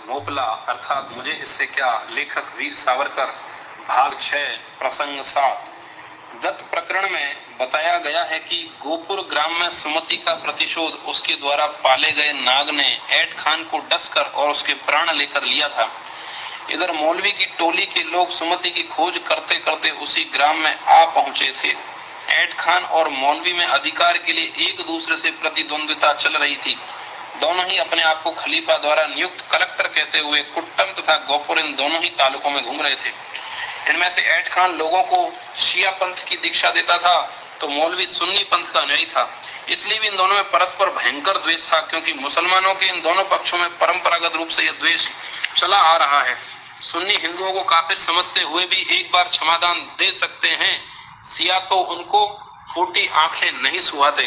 मोपला अर्थात मुझे इससे क्या, लेखक वीर सावरकर, भाग 6 प्रसंग 7। गत प्रकरण में बताया गया है कि गोपुर ग्राम में सुमति का प्रतिशोध उसके द्वारा पाले गए नाग ने ऐट खान को डसकर और उसके प्राण लेकर लिया था। इधर मौलवी की टोली के लोग सुमति की खोज करते करते उसी ग्राम में आ पहुंचे थे। ऐट खान और मौलवी में अधिकार के लिए एक दूसरे से प्रतिद्वंद्विता चल रही थी। दोनों ही अपने आप को खलीफा द्वारा नियुक्त कलेक्टर कहते हुए कुट्टम तथा गोपुर इन दोनों ही तालुकों में घूम रहे थे। इनमें से ऐट खान लोगों को शिया पंथ की दीक्षा देता था तो मौलवी सुन्नी पंथ का अनुयायी था। इसलिए भी इन दोनों में परस्पर भयंकर द्वेष था, क्योंकि मुसलमानों के इन दोनों पक्षों में परंपरागत रूप से यह द्वेष चला आ रहा है। सुन्नी हिंदुओं को काफिर समझते हुए भी एक बार क्षमादान दे सकते हैं, शिया तो उनको फूटी आंखें नहीं सुहाते।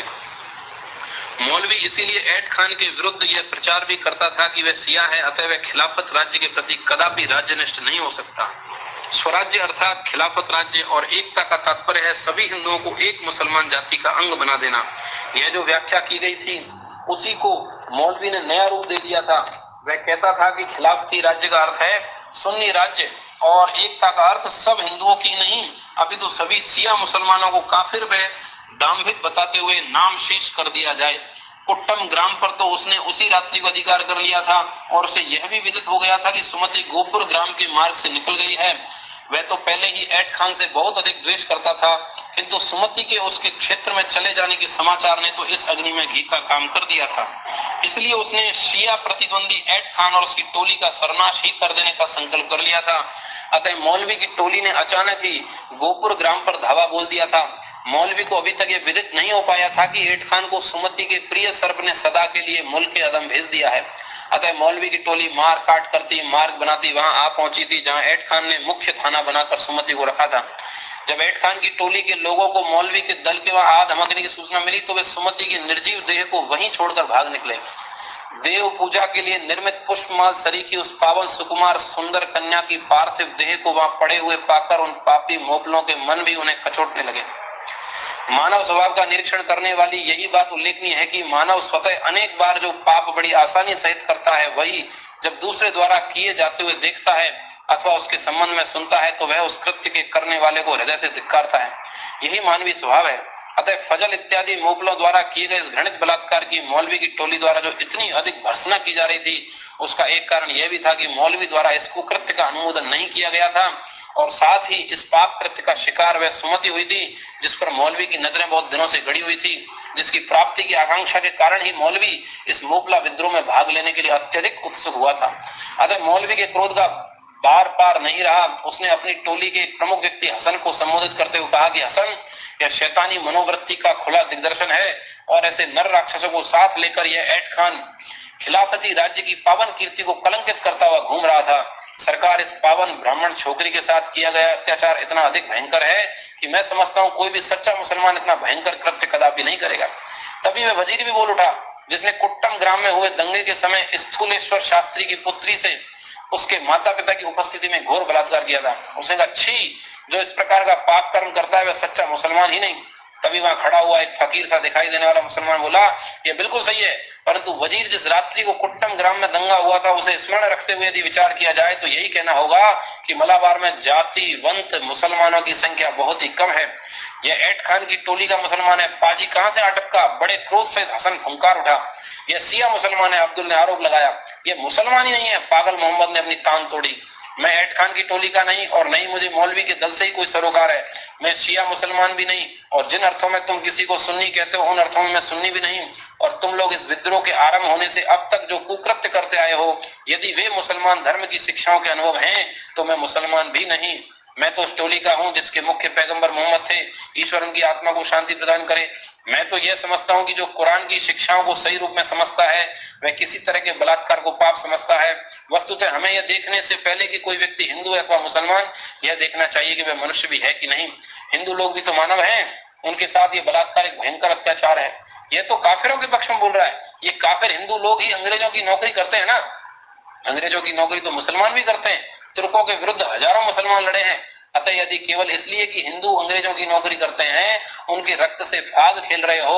मौलवी इसीलिए ऐट खान के विरुद्ध यह प्रचार भी करता था कि वह शिया है, अतः वह खिलाफत राज्य के प्रति कदापि राज्यनिष्ठ नहीं हो सकता। स्वराज्य अर्थात खिलाफत राज्य और एकता का तात्पर्य है सभी हिंदुओं को एक मुसलमान जाति का अंग बना देना। यह जो व्याख्या की गई थी उसी को मौलवी ने नया रूप दे दिया था। वह कहता था कि खिलाफती राज्य का अर्थ है सुन्नी राज्य और एकता का अर्थ सब हिंदुओं की नहीं अपितु सभी शिया मुसलमानों को काफिर व दाम्भिक बताते हुए नाम शेष कर दिया जाए। कुट्टम ग्राम पर तो उसने उसी रात्रि को अधिकार कर लिया था और उसे यह भी विदित हो गया था कि सुमति गोपुर ग्राम के मार्ग से निकल गई है। वह तो पहले ही ऐट खान से बहुत अधिक द्वेष करता था, किंतु सुमति के उसके क्षेत्र में चले जाने के समाचार ने तो इस अग्नि में घी का काम कर दिया था। इसलिए उसने शिया प्रतिद्वंदी ऐट खान और उसकी टोली का सर्वनाश ही कर देने का संकल्प कर लिया था। अतः मौलवी की टोली ने अचानक ही गोपुर ग्राम पर धावा बोल दिया था। मौलवी को अभी तक ये विदित नहीं हो पाया था कि ऐट खान को सुमति के प्रिय सर्प ने सदा के लिए मुल्क के अदम भेज दिया है। अतः मौलवी की टोली मार काट करती मार्ग बनाती वहां आ पहुंची थी जहां ऐट खान ने मुख्य थाना बनाकर सुमति को रखा था। जब ऐट खान की टोली के लोगों को मौलवी के दल के वहां आ धमकने की सूचना मिली तो वे सुमति की निर्जीव देह को वहीं छोड़कर भाग निकले। देव पूजा के लिए निर्मित पुष्पमाल सरीखी उस पावन सुकुमार सुंदर कन्या की पार्थिव देह को वहां पड़े हुए पाकर उन पापी मोपलों के मन भी उन्हें कचोटने लगे। मानव स्वभाव का निरीक्षण करने वाली यही बात उल्लेखनीय है कि मानव स्वतः अनेक बार जो पाप बड़ी आसानी सहित करता है, वही जब दूसरे द्वारा किए जाते हुए देखता है अथवा उसके संबंध में सुनता है तो वह उस कृत्य के करने वाले को हृदय से धिक्कारता है। यही मानवीय स्वभाव है। अतः फजल इत्यादि मोपलों द्वारा किए गए इस घृणित बलात्कार की मौलवी की टोली द्वारा जो इतनी अधिक भर्त्सना की जा रही थी, उसका एक कारण यह भी था कि मौलवी द्वारा इस कुकृत्य का अनुमोदन नहीं किया गया था और साथ ही इस पाप कृत्य का शिकार वह सुमति हुई थी जिस पर मौलवी की नजरें बहुत दिनों से गड़ी हुई थी, जिसकी प्राप्ति की आकांक्षा के कारण ही मौलवी इस मोपला विद्रोह में भाग लेने के लिए अत्यधिक उत्सुक हुआ था। अतः मौलवी के क्रोध का बार पार नहीं रहा। उसने अपनी टोली के एक प्रमुख व्यक्ति हसन को संबोधित करते हुए कहा कि हसन, यह शैतानी मनोवृत्ति का खुला दिग्दर्शन है और ऐसे नर राक्षसों को साथ लेकर यह ऐट खान खिलाफती राज्य की पावन कीर्ति को कलंकित करता हुआ घूम रहा था। सरकार, इस पावन ब्राह्मण छोकरी के साथ किया गया अत्याचार इतना अधिक भयंकर है कि मैं समझता हूँ कोई भी सच्चा मुसलमान इतना भयंकर कृत्य कदापि नहीं करेगा। तभी वह वजीर भी बोल उठा जिसने कुट्टम ग्राम में हुए दंगे के समय स्थूलेश्वर शास्त्री की पुत्री से उसके माता पिता की उपस्थिति में घोर बलात्कार किया था। उसने कहा, छी, जो इस प्रकार का पाप कर्म करता है वह सच्चा मुसलमान ही नहीं। तभी वहां खड़ा हुआ एक फकीर सा दिखाई देने वाला मुसलमान बोला, यह बिल्कुल सही है, परंतु वजीर जिस रात्रि को कुट्टम ग्राम में दंगा हुआ था उसे स्मरण रखते हुए यदि विचार किया जाए तो यही कहना होगा कि मलाबार में जातिवंत मुसलमानों की संख्या बहुत ही कम है। यह ऐट खान की टोली का मुसलमान है। पाजी कहां से अटका? बड़े क्रोध से हसन फुंकार उठा। यह शिया मुसलमान है, अब्दुल ने आरोप लगाया। यह मुसलमान ही नहीं है। पागल मोहम्मद ने अपनी तान तोड़ी। मैं ऐट खान की टोली का नहीं और नहीं मुझे मौलवी के दल से ही कोई सरोकार है। मैं शिया मुसलमान भी नहीं और जिन अर्थों में तुम किसी को सुन्नी कहते हो उन अर्थों में मैं सुन्नी भी नहीं। और तुम लोग इस विद्रोह के आरंभ होने से अब तक जो कुकृत्य करते आए हो, यदि वे मुसलमान धर्म की शिक्षाओं के अनुभव हैं तो मैं मुसलमान भी नहीं। मैं तो उस टोली का हूं जिसके मुख्य पैगंबर मोहम्मद थे, ईश्वर उनकी आत्मा को शांति प्रदान करे। मैं तो यह समझता हूं कि जो कुरान की शिक्षाओं को सही रूप में समझता है वह किसी तरह के बलात्कार को पाप समझता है। वस्तुतः हमें यह देखने से पहले कि कोई व्यक्ति हिंदू है अथवा मुसलमान, यह देखना चाहिए कि वह मनुष्य भी है कि नहीं। हिंदू लोग भी तो मानव हैं, उनके साथ ये बलात्कार एक भयंकर अत्याचार है। यह तो काफिरों के पक्ष में बोल रहा है। ये काफिर हिंदू लोग ही अंग्रेजों की नौकरी करते हैं ना। अंग्रेजों की नौकरी तो मुसलमान भी करते हैं। तुर्कों के विरुद्ध हजारों मुसलमान लड़े हैं। अतः यदि केवल इसलिए कि हिंदू अंग्रेजों की नौकरी करते हैं, उनके रक्त से फाग खेल रहे हो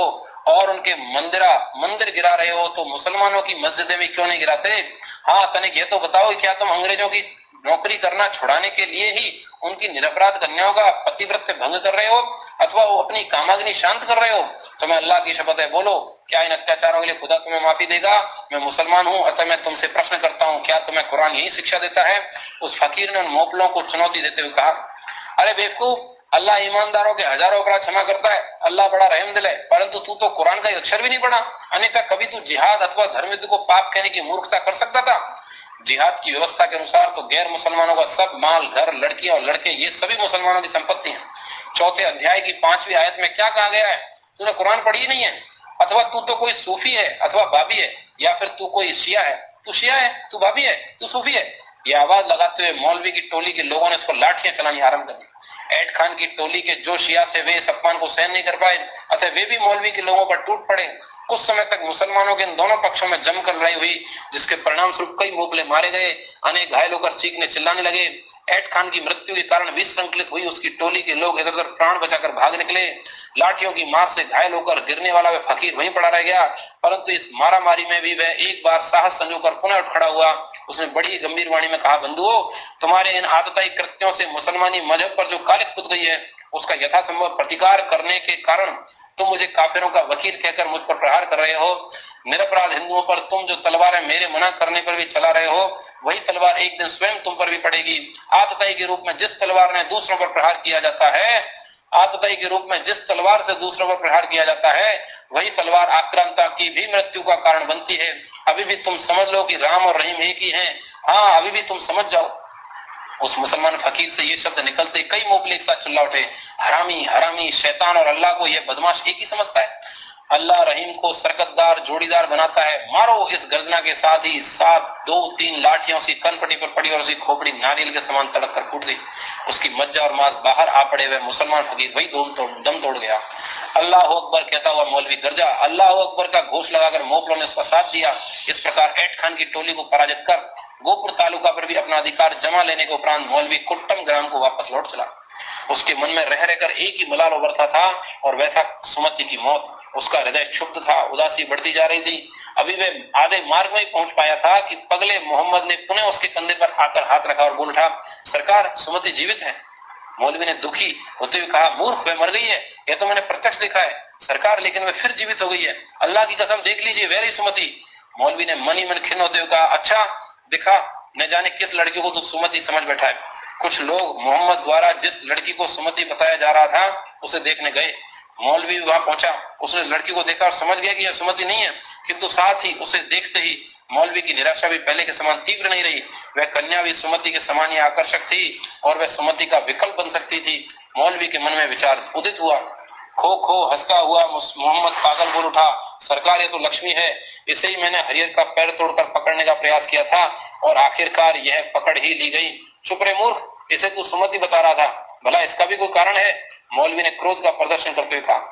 और उनके मंदिर गिरा रहे हो तो मुसलमानों की मस्जिदें भी क्यों नहीं गिराते? हाँ, तनिक ये तो बताओ, क्या तुम अंग्रेजों की नौकरी करना छुड़ाने के लिए ही उनकी निरपराध कन्याओं का पतिव्रत भंग कर रहे हो अथवा वो अपनी कामाग्नि शांत कर रहे हो? तुम्हें अल्लाह की शपथ है, बोलो, क्या इन अत्याचारों के लिए खुदा तुम्हें माफी देगा? मैं मुसलमान हूँ, अतः मैं तुमसे प्रश्न करता हूँ, क्या तुम्हें कुरान यही शिक्षा देता है? उस फकीर ने उन मोपलों को चुनौती देते हुए कहा, अरे बेवकूफ, अल्लाह ईमानदारों के हजारों अपराध क्षमा करता है, अल्लाह बड़ा रहम दिल है, परंतु तू तो कुरान का एक अक्षर भी नहीं पढ़ा, अन्यथा कभी तू जिहाद अथवा धर्म युद्ध को पाप कहने की मूर्खता कर सकता था? जिहाद की व्यवस्था के अनुसार तो गैर मुसलमानों का सब माल, घर, लड़कियां और लड़के ये सभी मुसलमानों की संपत्ति है। चौथे अध्याय की 5वीं आयत में क्या कहा गया है? तूने कुरान पढ़ी ही नहीं है, अथवा तू तो कोई सूफी है अथवा बाबी है, या फिर तू कोई शिया है। तू शिया है, तू बाबी है, तू सूफी है। ये आवाज लगाते हुए मौलवी की टोली के लोगों ने उसको लाठियां चलानी आरंभ कर दी। ऐड खान की टोली के जो शिया थे वे इस अपमान को सहन नहीं कर पाए, अतः वे भी मौलवी के लोगों पर टूट पड़े। कुछ समय तक मुसलमानों के इन दोनों पक्षों में जमकर लड़ाई हुई, जिसके परिणाम स्वरूप कई मोपले मारे गए, अनेक घायल होकर चीखने चिल्लाने लगे। ऐड खान की मृत्यु के कारण विसंकलित हुई उसकी टोली के लोग इधर उधर प्राण बचाकर भाग निकले। लाठियों की मार से घायल होकर गिरने वाला वह फकीर वहीं पड़ा रह गया, परंतु इस मारामारी में भी वह एक बार साहस संजोकर पुनः उठ खड़ा हुआ। उसने बड़ी गंभीर वाणी में कहा, बंधुओं, तुम्हारे इन आतताई कृत्यों से मुसलमानी मजहब पर जो कालिक पुत गई है उसका यथासंभव प्रतिकार करने के कारण तुम मुझे काफिरों का वकील कहकर मुझ पर प्रहार कर रहे हो। निरपराध हिंदुओं पर तुम जो तलवारें मेरे मना करने पर भी चला रहे हो, वही तलवार एक दिन स्वयं तुम पर भी पड़ेगी। आतताई के रूप में जिस तलवार ने दूसरों पर प्रहार किया जाता है, आतताई के रूप में जिस तलवार से दूसरों पर प्रहार किया जाता है, वही तलवार आक्रांता की भी मृत्यु का कारण बनती है। अभी भी तुम समझ लो कि राम और रहीम एक ही हैं। हाँ, अभी भी तुम समझ जाओ। उस मुसलमान फकीर से ये शब्द निकलते कई मोपले एक साथ चिल्ला उठे, हरामी, हरामी, शैतान और अल्लाह को यह बदमाश एक ही समझता है। अल्लाह रहीम को सरकतदार जोड़ीदार बनाता है। मारो। इस गर्जना के साथ ही 2-3 लाठियां उसकी कनपटी पर पड़ी और उसकी खोपड़ी नारियल के समान तड़क कर फूट गई। उसकी मज्जा और मांस बाहर आ पड़े हुए मुसलमान फकीर वही दम तोड़ गया। अल्लाह अकबर कहता हुआ मौलवी गर्जा। अल्लाह अकबर का घोष लगाकर मोपलों ने उसका साथ दिया। इस प्रकार ऐड खान की टोली को पराजित कर गोपुर तालुका पर भी अपना अधिकार जमा लेने के उपरांत मौलवी कुट्टम ग्राम को वापस लौट चला। उसके मन में रह रहकर एक ही मलाल उभरता था और वह था सुमति की मौत। उसका हृदय क्षुब्ध था, उदासी बढ़ती जा रही थी। अभी वह आधे मार्ग में पहुंच पाया था कि पगले मोहम्मद ने पुनः उसके कंधे पर आकर हाथ रखा और बोल उठा, सरकार, सुमति जीवित है। मौलवी ने दुखी होते हुए कहा, मूर्ख, वह मर गई है, यह तो मैंने प्रत्यक्ष देखा है सरकार, लेकिन वह फिर जीवित हो गई है। अल्लाह की कसम, देख लीजिए, वेरी सुमति। मौलवी ने मन ही मन खिन्न होते हुए कहा, अच्छा दिखा, न जाने किस लड़की को तू सुमति समझ बैठा है। कुछ लोग मोहम्मद द्वारा जिस लड़की को सुमति बताया जा रहा था उसे देखने गए। मौलवी वहां पहुंचा। उसने लड़की को देखा और समझ गया कि यह सुमति नहीं है, किंतु साथ ही उसे देखते ही मौलवी की निराशा भी पहले के समान तीव्र नहीं रही। वह कन्या भी सुमति के समान ही आकर्षक थी और वह सुमति का विकल्प बन सकती थी। मौलवी के मन में विचार उदित हुआ। खो खो हंसता हुआ मोहम्मद पागल बोल उठा, सरकार, ये तो लक्ष्मी है, इसे ही मैंने हरियर का पैर तोड़कर पकड़ने का प्रयास किया था और आखिरकार यह पकड़ ही ली गई। चुप रे मूर्ख, इसे तू सुमति बता रहा था, भला इसका भी कोई कारण है? मौलवी ने क्रोध का प्रदर्शन करते हुए कहा।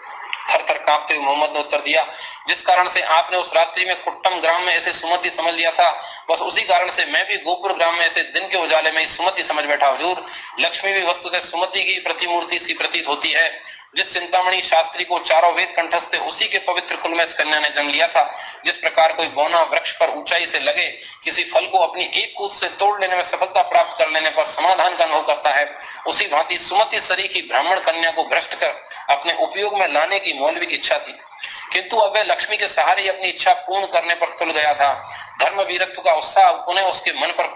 थर थर कांपते हुए मोहम्मद ने उत्तर दिया, जिस कारण से आपने उस रात्रि में कुट्टम ग्राम में ऐसे सुमति समझ लिया था, बस उसी कारण से मैं भी गोपुर ग्राम में ऐसे दिन के उजाले में सुमति समझ बैठा। हुजूर, लक्ष्मी भी वस्तुतः सुमति की प्रतिमूर्ति सी प्रतीत होती है। जिस चिंतामणि शास्त्री को चारों वेद कंठस्थ थे, उसी के पवित्र कुल में इस कन्या ने जन्म लिया था। जिस प्रकार कोई बौना वृक्ष पर ऊंचाई से लगे किसी फल को अपनी एक कूद से तोड़ लेने में सफलता प्राप्त कर लेने पर समाधान का अनुभव करता है, उसी भांति सुमति सरीखी ब्राह्मण कन्या को भ्रष्ट कर अपने उपयोग में लाने की मौलवी की इच्छा थी, किंतु अब वह लक्ष्मी के सहारे ही अपनी इच्छा पूर्ण करने पर तुल गया था। धर्म वीरत्व का उत्साह उन्हें उसके मन पर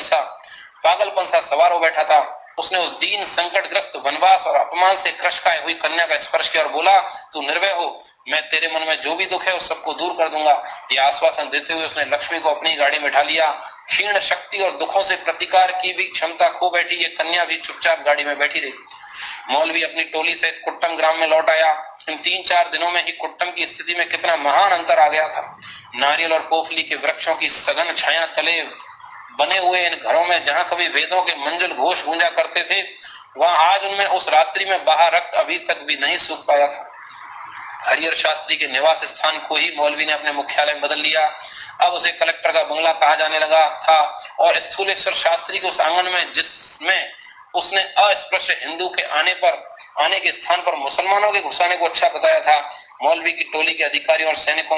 पागलपन सा सवार हो बैठा था। उसने उस दीन संकटग्रस्त वनवास और अपमान से क्रश खाए हुई कन्या का स्पर्श किया और बोला, तू निर्भय हो, मैं तेरे मन में जो भी दुख है उस सबको दूर कर दूंगा। यह आश्वासन देते हुए उसने लक्ष्मी को अपनी गाड़ी में ढा लिया। क्षीण शक्ति और दुखों से प्रतिकार की भी क्षमता खो बैठी ये कन्या भी चुपचाप गाड़ी में बैठी रही। मौलवी अपनी टोली सहित कुट्टम ग्राम में लौट आया। इन 3-4 दिनों में ही कुट्टम की स्थिति में कितना महान अंतर आ गया था। नारियल और पोफली के वृक्षों की सघन छाया तले बने हुए इन घरों में जहां कभी वेदों के मंजुल घोष गूंजा करते थे, वहां आज उनमें उस रात्रि में बहा रक्त अभी तक भी नहीं सूख पाया था। हरिहर शास्त्री के निवास स्थान को ही मौलवी ने अपने मुख्यालय में बदल लिया। अब उसे कलेक्टर का बंगला कहा जाने लगा था और स्थूलेश्वर शास्त्री के उस आंगन में, जिसमें उसने अस्पृश्य हिंदू के आने के स्थान पर मुसलमानों के घुसाने को अच्छा बताया था, मौलवी की टोली के अधिकारियों और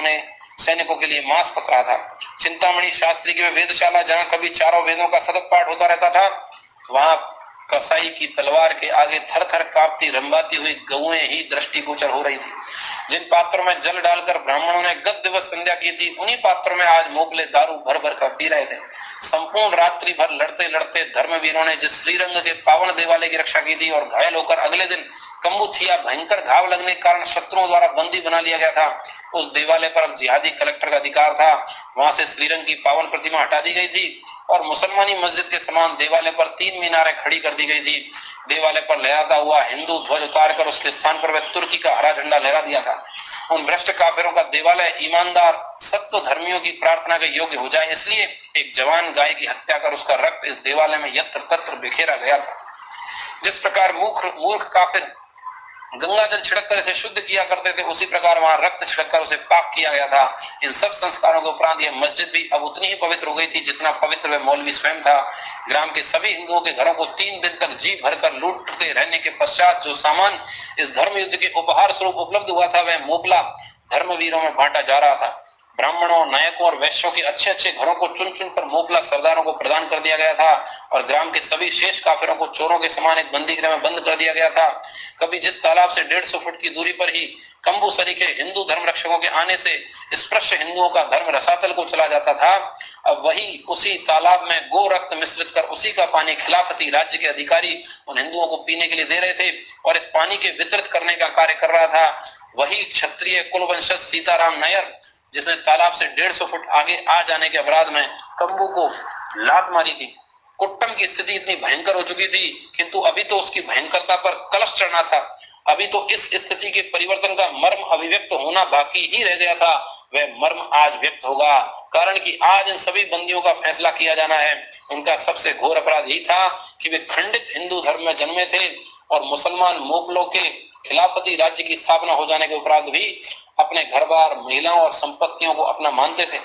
सैनिकों के लिए मांस पकड़ा था। चिंतामणि शास्त्री की वेदशाला, जहाँ कभी चारों वेदों का सतत पाठ होता रहता था, वहां कसाई की तलवार के आगे थर थर कांपती रंबाती हुई गौएं ही दृष्टिगोचर हो रही थी। जिन पात्रों में जल डालकर ब्राह्मणों ने गत दिवस संध्या की थी, उन्हीं पात्रों में आज मोगले दारू भर भर कर पी रहे थे। संपूर्ण रात्रि भर लड़ते लड़ते धर्मवीरों ने जिस श्रीरंग के पावन देवालय की रक्षा की थी और घायल होकर अगले दिन कम्बुथिया भयंकर घाव लगने के कारण शत्रुओं द्वारा बंदी बना लिया गया था, उस देवालय पर अब जिहादी कलेक्टर का अधिकार था। वहां से श्रीरंग की पावन प्रतिमा हटा दी गई थी और मुसलमानी मस्जिद के समान देवालय पर 3 मीनारें खड़ी कर दी गई थी। देवालय पर लहराता हुआ हिंदू ध्वज उतारकर उसके स्थान पर वह तुर्की का हरा झंडा लहरा दिया था। उन भ्रष्ट काफिरों का देवालय ईमानदार सत्य धर्मियों की प्रार्थना के योग्य हो जाए, इसलिए एक जवान गाय की हत्या कर उसका रक्त इस देवालय में यत्र तत्र बिखेरा गया था। जिस प्रकार मूर्ख काफिर गंगा जल छिड़ककर इसे शुद्ध किया करते थे, उसी प्रकार वहां रक्त छिड़ककर उसे पाक किया गया था। इन सब संस्कारों के उपरांत यह मस्जिद भी अब उतनी ही पवित्र हो गई थी जितना पवित्र वह मौलवी स्वयं था। ग्राम के सभी हिंदुओं के घरों को 3 दिन तक जी भरकर लूटते रहने के पश्चात जो सामान इस धर्म युद्ध के उपहार स्वरूप उपलब्ध हुआ था, वह मोगला धर्मवीरों में बांटा जा रहा था। ब्राह्मणों, नायकों और वैश्यों के अच्छे अच्छे घरों को चुन चुन कर मोगला सरदारों को प्रदान कर दिया गया था और ग्राम के सभी शेष काफिरों को चोरों के समान एक बंदी गृह में बंद कर दिया गया था। कभी जिस तालाब से 150 फुट की दूरी पर ही कंबू सरीखे हिंदू धर्म रक्षकों के आने से स्पृश्य हिंदुओं का धर्म रसातल को चला जाता था, अब वही उसी तालाब में गो रक्त मिश्रित कर उसी का पानी खिलाफती राज्य के अधिकारी उन हिंदुओं को पीने के लिए दे रहे थे और इस पानी के वितरित करने का कार्य कर रहा था वही क्षत्रिय कुलवंशज सीताराम नायर, जिसने तालाब से 150 फुट आगे आ जाने के अपराध में कंबू को लात मारी थी। कुट्टम की स्थिति इतनी भयंकर हो चुकी थी, किंतु अभी तो उसकी भयंकरता पर कलश चढ़ना था। अभी तो इस स्थिति के परिवर्तन का मर्म अभिव्यक्त होना बाकी ही रह गया था। वह मर्म आज व्यक्त होगा, कारण कि आज इन सभी बंदियों का फैसला किया जाना है। उनका सबसे घोर अपराध यही था कि वे खंडित हिंदू धर्म में जन्मे थे और मुसलमान मोगलों के खिलाफती राज्य की स्थापना हो जाने के उपरांत भी अपने घर बार, महिलाओं और संपत्तियों को अपना मानते थे।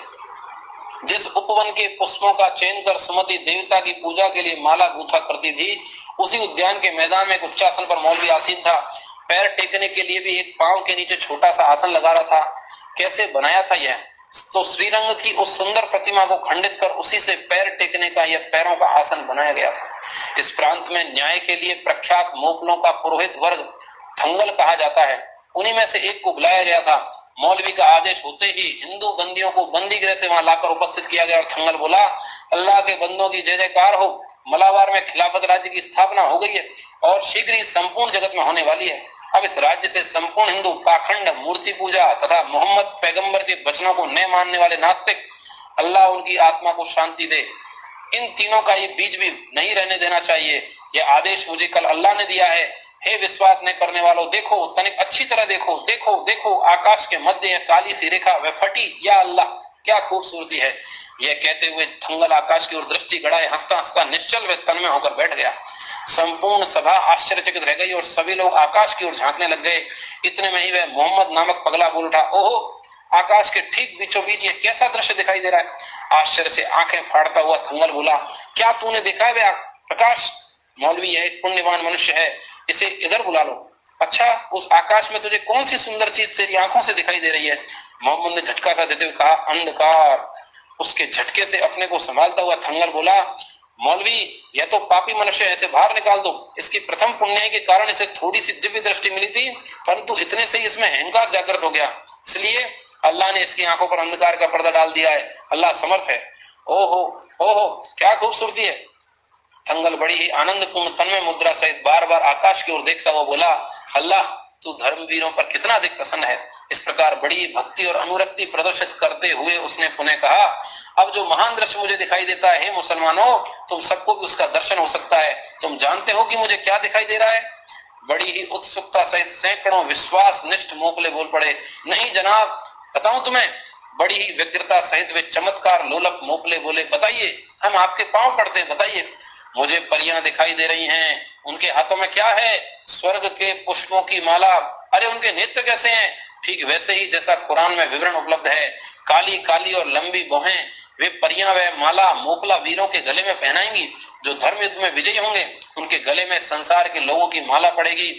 जिस उपवन के पुष्पों का चयन कर सुमति देवता की पूजा के लिए माला गूंथा करती थी, उसी उद्यान के मैदान में एक उच्चासन पर मौलवी आसीन था। पैर टेकने के लिए भी एक पांव के नीचे छोटा सा आसन लगा रहा था। कैसे बनाया था यह? तो श्रीरंग की उस सुंदर प्रतिमा को खंडित कर उसी से पैर टेकने का यह पैरों का आसन बनाया गया था। इस प्रांत में न्याय के लिए प्रख्यात मोगलों का पुरोहित वर्ग थंगल कहा जाता है, उन्हीं में से एक को बुलाया गया था। मौलवी का आदेश होते ही हिंदू बंदियों को बंदी गृह से वहां लाकर उपस्थित किया गया और थंगल बोला, अल्लाह के बंदों की जय जयकार हो। मलाबार में खिलाफत राज्य की स्थापना हो गई है और शीघ्र ही संपूर्ण जगत में होने वाली है। अब इस राज्य से संपूर्ण हिंदू पाखंड, मूर्ति पूजा तथा मोहम्मद पैगंबर के वचनों को न मानने वाले नास्तिक, अल्लाह उनकी आत्मा को शांति दे, इन तीनों का ये बीज भी नहीं रहने देना चाहिए। यह आदेश मुझे कल अल्लाह ने दिया है। हे विश्वास न करने वालों, देखो, तनिक अच्छी तरह देखो, देखो देखो, आकाश के मध्य यह काली सी रेखा वह फटी, या अल्लाह क्या खूबसूरती है। यह कहते हुए थंगल आकाश की ओर दृष्टि गड़ाए हंसता हंसता निश्चल व तन्मय होकर बैठ गया। संपूर्ण सभा आश्चर्यचकित रह गई और सभी लोग आकाश की ओर झांकने लग गए। इतने में ही वह मोहम्मद नामक पगला बोल उठा, ओहो, आकाश के ठीक बीचों बीच ये कैसा दृश्य दिखाई दे रहा है। आश्चर्य से आंखें फाड़ता हुआ थंगल बोला, क्या तूने देखा है वे प्रकाश? मौलवी, यह एक पुण्यवान मनुष्य है, इसे इधर बुला लो। अच्छा, उस आकाश में तुझे कौन सी सुंदर चीज तेरी आंखों से दिखाई दे रही है? मोहम्मद ने झटका सा देते हुए कहा, अंधकार। उसके झटके से अपने को संभालता हुआ थंगल बोला, मौलवी, यह तो पापी मनुष्य है, इसे बाहर निकाल दो। इसकी प्रथम पुण्य के कारण इसे थोड़ी सी दिव्य दृष्टि मिली थी, परंतु इतने से ही इसमें अहंकार जागृत हो गया, इसलिए अल्लाह ने इसकी आंखों पर अंधकार का पर्दा डाल दिया है। अल्लाह समर्थ है। ओहो ओहो, क्या खूबसूरती है। थंगल बड़ी ही आनंदपूर्ण तन्मय मुद्रा सहित बार बार आकाश की ओर देखता हुआ बोला, अल्लाह तू धर्मवीरों पर कितना अधिक प्रसन्न है। इस प्रकार बड़ी भक्ति और अनुरक्ति प्रदर्शित करते हुए उसने पुनः कहा, अब जो महान दृश्य मुझे दिखाई देता है, हे मुसलमानों, तुम सबको भी उसका दर्शन हो सकता है। तुम जानते हो कि मुझे क्या दिखाई दे रहा है? बड़ी ही उत्सुकता सहित सैकड़ों विश्वास निष्ठ मोकले बोल पड़े, नहीं जनाब, बताऊं तुम्हें। बड़ी ही व्यग्रता सहित वे चमत्कार लोलक मोकले बोले, बताइए, हम आपके पांव पड़ते हैं, बताइए। मुझे परियां दिखाई दे रही हैं, उनके हाथों में क्या है? स्वर्ग के पुष्पों की माला। अरे उनके नेत्र कैसे हैं? ठीक वैसे ही जैसा कुरान में विवरण उपलब्ध है, काली काली और लंबी भौहें। वे परियां व माला मोकला वीरों के गले में पहनाएंगी। जो धर्म युद्ध में विजयी होंगे, उनके गले में संसार के लोगों की माला पड़ेगी।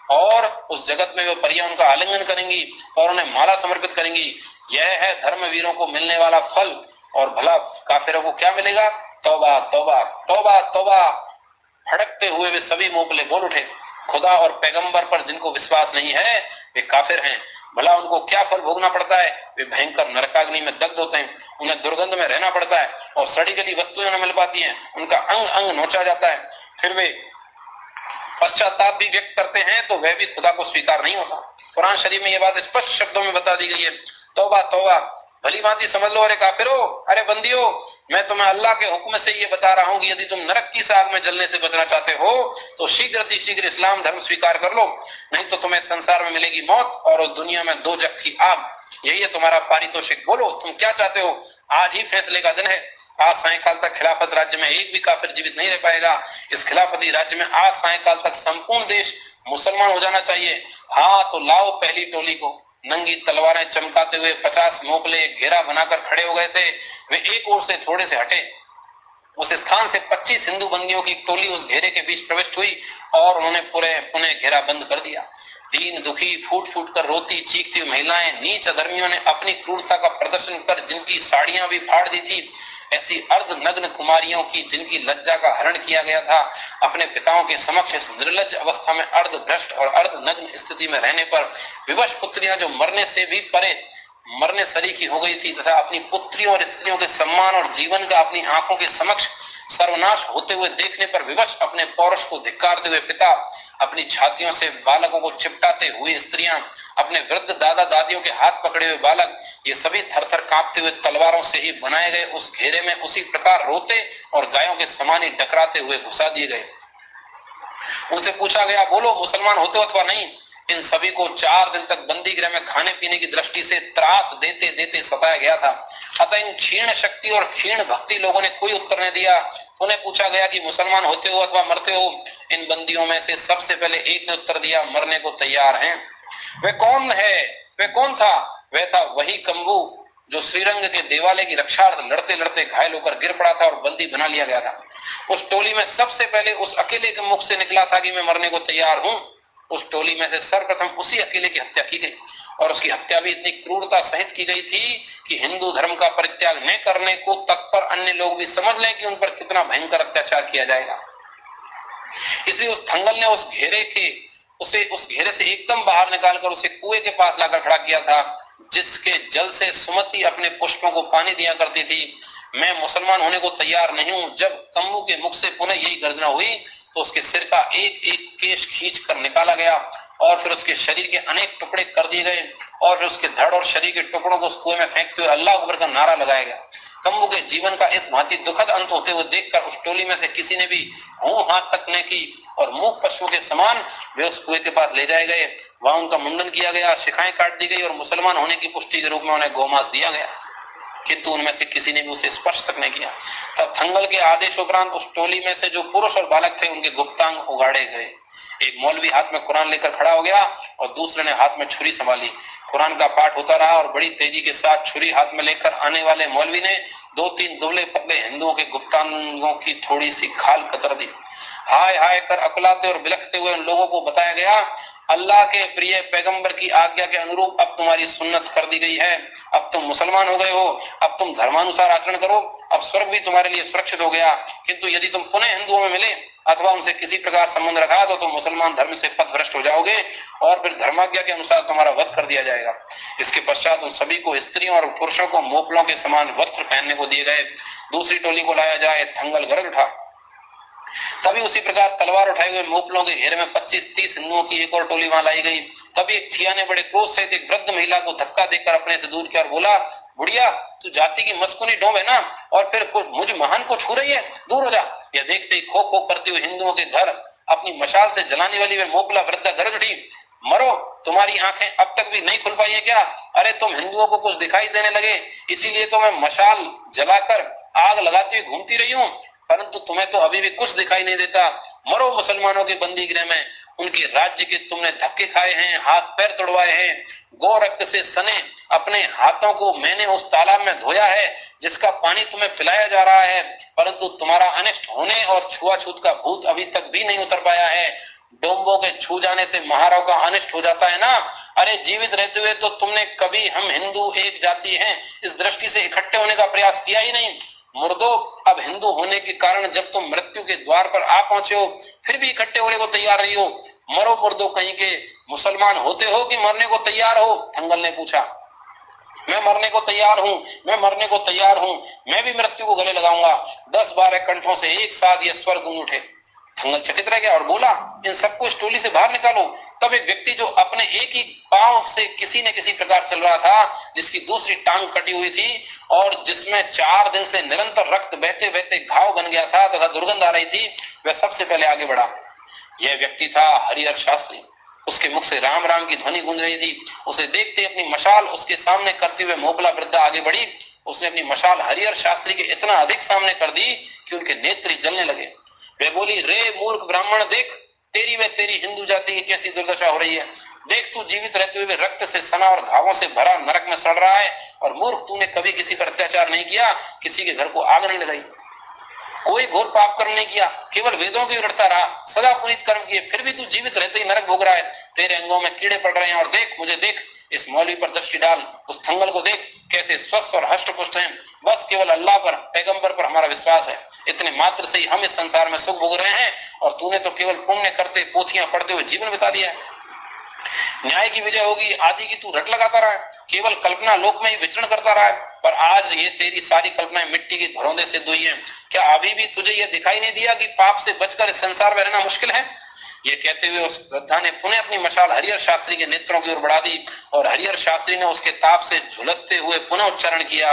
और उस जगत में वो परियां उनका आलिंगन करेंगी और उन्हें माला समर्पित करेंगी। यह है धर्मवीरों को मिलने वाला फल। और भला काफिरों को क्या मिलेगा? तौबा तौबा तौबा तौबा। भड़कते हुए वे सभी मोपले बोल उठे, खुदा और पैगंबर पर जिनको विश्वास नहीं है वे काफिर हैं। भला उनको क्या फल भोगना पड़ता है? वे भयंकर नरकाग्नि में दग्ध होते हैं, उन्हें दुर्गंध में रहना पड़ता है और सड़ी गली वस्तुएं उन्हें मिल पाती हैं, उनका अंग अंग नोचा जाता है। फिर वे पश्चाताप भी व्यक्त करते हैं तो वह भी खुदा को स्वीकार नहीं होता। कुरान शरीफ में यह बात स्पष्ट शब्दों में बता दी गई है। तौबा तौबा, भली भांति समझ लो अरे काफिरो, अरे बंदियों, मैं तुम्हें अल्लाह के हुक्म से ये बता रहा हूं कि यदि तुम नरक की आग में जलने से बचना चाहते हो तो शीघ्र इस्लाम धर्म स्वीकार कर लो, नहीं तो तुम्हें संसार में मिलेगी मौत और उस दुनिया में दोजख की आग। यही है तुम्हारा पारितोषिक। बोलो तुम क्या चाहते हो? आज ही फैसले का दिन है। आज सायंकाल तक खिलाफत राज्य में एक भी काफिर जीवित नहीं रह पाएगा। इस खिलाफती राज्य में आज सायंकाल तक संपूर्ण देश मुसलमान हो जाना चाहिए। हाँ तो लाओ पहली टोली को। नंगी तलवारें चमकाते हुए 50 मोपले घेरा बनाकर खड़े हो गए थे। वे एक ओर से थोड़े से हटे। उस स्थान से 25 हिंदू बंदियों की टोली उस घेरे के बीच प्रविष्ट हुई और उन्होंने पुनः घेरा बंद कर दिया। दीन दुखी फूट फूट कर रोती चीखती हुई महिलाएं, नीच अधर्मियों ने अपनी क्रूरता का प्रदर्शन कर जिनकी साड़ियां भी फाड़ दी थी, ऐसी अर्ध नग्न कुमारियों की जिनकी लज्जा का हरण किया गया था, अपने पिताओं के समक्ष इस निर्लज्ज अवस्था में अर्ध भ्रष्ट और अर्ध नग्न स्थिति में रहने पर विवश पुत्रियां जो मरने से भी परे मरने सरीखी हो गई थी तथा अपनी पुत्रियों और स्त्रियों के सम्मान और जीवन का अपनी आंखों के समक्ष सर्वनाश होते हुए देखने पर विवश अपने पौरुष को धिक्कारते हुए पिता, अपनी छातियों से बालकों को चिपटाते हुए स्त्रियां, अपने वृद्ध दादा दादियों के हाथ पकड़े हुए बालक, ये सभी थरथर कांपते हुए तलवारों से ही बनाए गए उस घेरे में उसी प्रकार रोते और गायों के समान ही डकराते हुए घुसा दिए गए। उनसे पूछा गया, बोलो मुसलमान होते हो अथवा नहीं? इन सभी को 4 दिन तक बंदी गृह में खाने पीने की दृष्टि से त्रास देते देते सताया गया था। अतः इन क्षीण शक्ति और क्षीण भक्ति लोगों ने कोई उत्तर नहीं दिया। उन्हें पूछा गया कि मुसलमान होते हो अथवा मरते हो? इन बंदियों में से सबसे पहले एक ने उत्तर दिया, मरने को तैयार हैं। वे कौन है? वे कौन था? वह था वही कम्बू जो श्रीरंग के देवालय की रक्षार्थ लड़ते लड़ते घायल होकर गिर पड़ा था और बंदी बना लिया गया था। उस टोली में सबसे पहले उस अकेले के मुख से निकला था कि मैं मरने को तैयार हूं। उस टोली में से सर्वप्रथम उसी अकेले की हत्या की गई और उसकी हत्या भी इतनी क्रूरता सहित की गई थी कि हिंदू धर्म का परित्याग न करने को तत्पर अन्य लोग भी समझ लें कि उन पर कितना भयंकर अत्याचार किया जाएगा। इसलिए उस थंगल ने उस घेरे से एकदम बाहर निकालकर उसे कुएं के पास लाकर खड़ा किया था, जिसके जल से सुमति अपने पुष्पों को पानी दिया करती थी। मैं मुसलमान होने को तैयार नहीं हूं। जब कम्बू के मुख से पुनः यही गर्जना हुई तो उसके सिर का एक एक केश खींच कर निकाला गया और फिर उसके शरीर के अनेक टुकड़े कर दिए गए और फिर उसके धड़ और शरीर के टुकड़ों को उस कुएं में फेंकते हुए अल्लाह अकबर का नारा लगाया गया। कम्बू के जीवन का इस भांति दुखद अंत होते हुए देखकर उस टोली में से किसी ने भी मुंह हाथ तक न की और मूक पशुओं के समान वे उस कुएं के पास ले जाए गए। वहां उनका मुंडन किया गया, शिखाएं काट दी गई और मुसलमान होने की पुष्टि के रूप में उन्हें गौमांस दिया गया, किंतु उनमें से किसी ने भी उसे स्पर्श तक नहीं किया। तब थंगल के आदेश उपरांत उस टोली में से जो पुरुष और बालक थे उनके गुप्तांग उगाड़े गए। एक मौलवी हाथ में कुरान लेकर खड़ा हो गया और दूसरे ने हाथ में छुरी संभाली। कुरान का पाठ होता रहा और बड़ी तेजी के साथ छुरी हाथ में लेकर आने वाले मौलवी ने 2-3 दुबले पतले हिंदुओं के गुप्तांगों की थोड़ी सी खाल कतर दी। हाय हाय कर अकुलाते और बिलखते हुए उन लोगों को बताया गया, अल्लाह के प्रिय पैगंबर की आज्ञा के अनुरूप अब तुम्हारी सुन्नत कर दी गई है। अब तुम मुसलमान हो गए हो। अब तुम धर्मानुसार आचरण करो। अब स्वर्ग भी तुम्हारे लिए सुरक्षित हो गया। किंतु यदि तुम पुनः हिंदुओं में मिले अथवा उनसे किसी प्रकार संबंध रखा तो तुम मुसलमान धर्म से पथभ्रष्ट हो जाओगे और फिर धर्माज्ञा के अनुसार तुम्हारा वध कर दिया जाएगा। इसके पश्चात उन सभी को, स्त्रियों और पुरुषों को, मोपलों के समान वस्त्र पहनने को दिए गए। दूसरी टोली को लाया जाए। थंगल गरज उठा। तभी उसी प्रकार तलवार उठाए हुए मोपलों के घेरे में 25-30 हिंदुओं की एक और टोली वहां लाई गई। तभी एक थिया ने बड़े क्रोध से एक वृद्ध महिला को धक्का देकर अपने से दूर किया और बोला, बुढ़िया तू जाति की मस्कुनी डोम है ना, और फिर मुझ महान को छू रही है, दूर हो जा। यह देखते ही खो खो करते हुए हिंदुओं के घर अपनी मशाल से जलाने वाली वे मोपला वृद्धा गरज उठी, मरो, तुम्हारी आंखें अब तक भी नहीं खुल पाई है क्या? अरे तुम हिंदुओं को कुछ दिखाई देने लगे, इसीलिए तो मैं मशाल जलाकर आग लगाती हुई घूमती रही हूँ, परंतु तुम्हें तो अभी भी कुछ दिखाई नहीं देता। मरो मुसलमानों के बंदी गृह में। उनके राज्य के तुमने धक्के खाए हैं, हाथ पैर तोड़वाए हैं, गौ रक्त से सने अपने हाथों को मैंने उस तालाब में धोया है जिसका पानी तुम्हें पिलाया जा रहा है, परंतु तुम्हारा अनिष्ट होने और छुआछूत का भूत अभी तक भी नहीं उतर पाया है। डोंबों के छू जाने से महाराव का अनिष्ट हो जाता है ना। अरे जीवित रहते हुए तो तुमने कभी हम हिंदू एक जाति हैं इस दृष्टि से इकट्ठे होने का प्रयास किया ही नहीं। मुर्दो, अब हिंदू होने के कारण जब तुम मृत्यु के द्वार पर आ पहुंचे हो फिर भी इकट्ठे होने को तैयार नहीं हो। मरो मुर्दो कहीं के, मुसलमान होते हो कि मरने को तैयार हो? थंगल ने पूछा। मैं मरने को तैयार हूँ, मैं मरने को तैयार हूँ, मैं भी मृत्यु को गले लगाऊंगा। 10-12 कंठों से एक साथ ये स्वर गूंज उठे। थंगल चकित रह गया और बोला, इन सबको इस टोली से बाहर निकालो। तब एक व्यक्ति जो अपने एक ही पांव से किसी न किसी प्रकार चल रहा था, जिसकी दूसरी टांग कटी हुई थी और जिसमें 4 दिन से निरंतर रक्त बहते बहते घाव बन गया था तथा दुर्गंध आ रही थी, वह सबसे पहले आगे बढ़ा। यह व्यक्ति था हरिहर शास्त्री। उसके मुख से राम राम की ध्वनि गूंज रही थी। उसे देखते अपनी मशाल उसके सामने करते हुए मोबला वृद्धा आगे बढ़ी। उसने अपनी मशाल हरिहर शास्त्री के इतना अधिक सामने कर दी कि उनके नेत्र जलने लगे। वे बोली, रे मूर्ख ब्राह्मण, देख तेरी व तेरी हिंदू जाति की कैसी दुर्दशा हो रही है। देख तू जीवित रहते हुए रक्त से सना और घावों से भरा नरक में सड़ रहा है, और मूर्ख तूने कभी किसी पर अत्याचार नहीं किया, किसी के घर को आग नहीं लगाई, कोई घोर पाप कर्म नहीं किया, केवल वेदों की रटता रहा, सदा पुनीत कर्म किए, फिर भी तू जीवित रहते ही नरक भोग रहा है। तेरे अंगों में कीड़े पड़ रहे हैं। और देख, मुझे देख, इस मौलवी पर दृष्टि डाल, उस थंगल को देख कैसे स्वस्थ और हष्ट पुष्ट हैं। बस केवल अल्लाह पर, पैगंबर पर हमारा विश्वास है। इतने मात्र से ही हम इस संसार में सुख भोग रहे हैं, और तूने तो केवल पुण्य करते, पोथियां पढ़ते हुए जीवन बिता दिया है। न्याय की विजय होगी आदि की तू रट लगाता रहा है, केवल कल्पना लोक में ही विचरण करता रहा है। पर आज ये तेरी सारी कल्पनाएं मिट्टी के घरौंदे सिद्ध हुई हैं। क्या अभी भी तुझे यह दिखाई नहीं दिया कि पाप से बचकर इस संसार में रहना मुश्किल है? ये कहते हुए उस वृद्धा ने पुनः अपनी मशाल हरिहर शास्त्री के नेत्रों की ओर बढ़ा दी, और हरिहर शास्त्री ने उसके ताप से झुलसते हुए पुनः उच्चारण किया,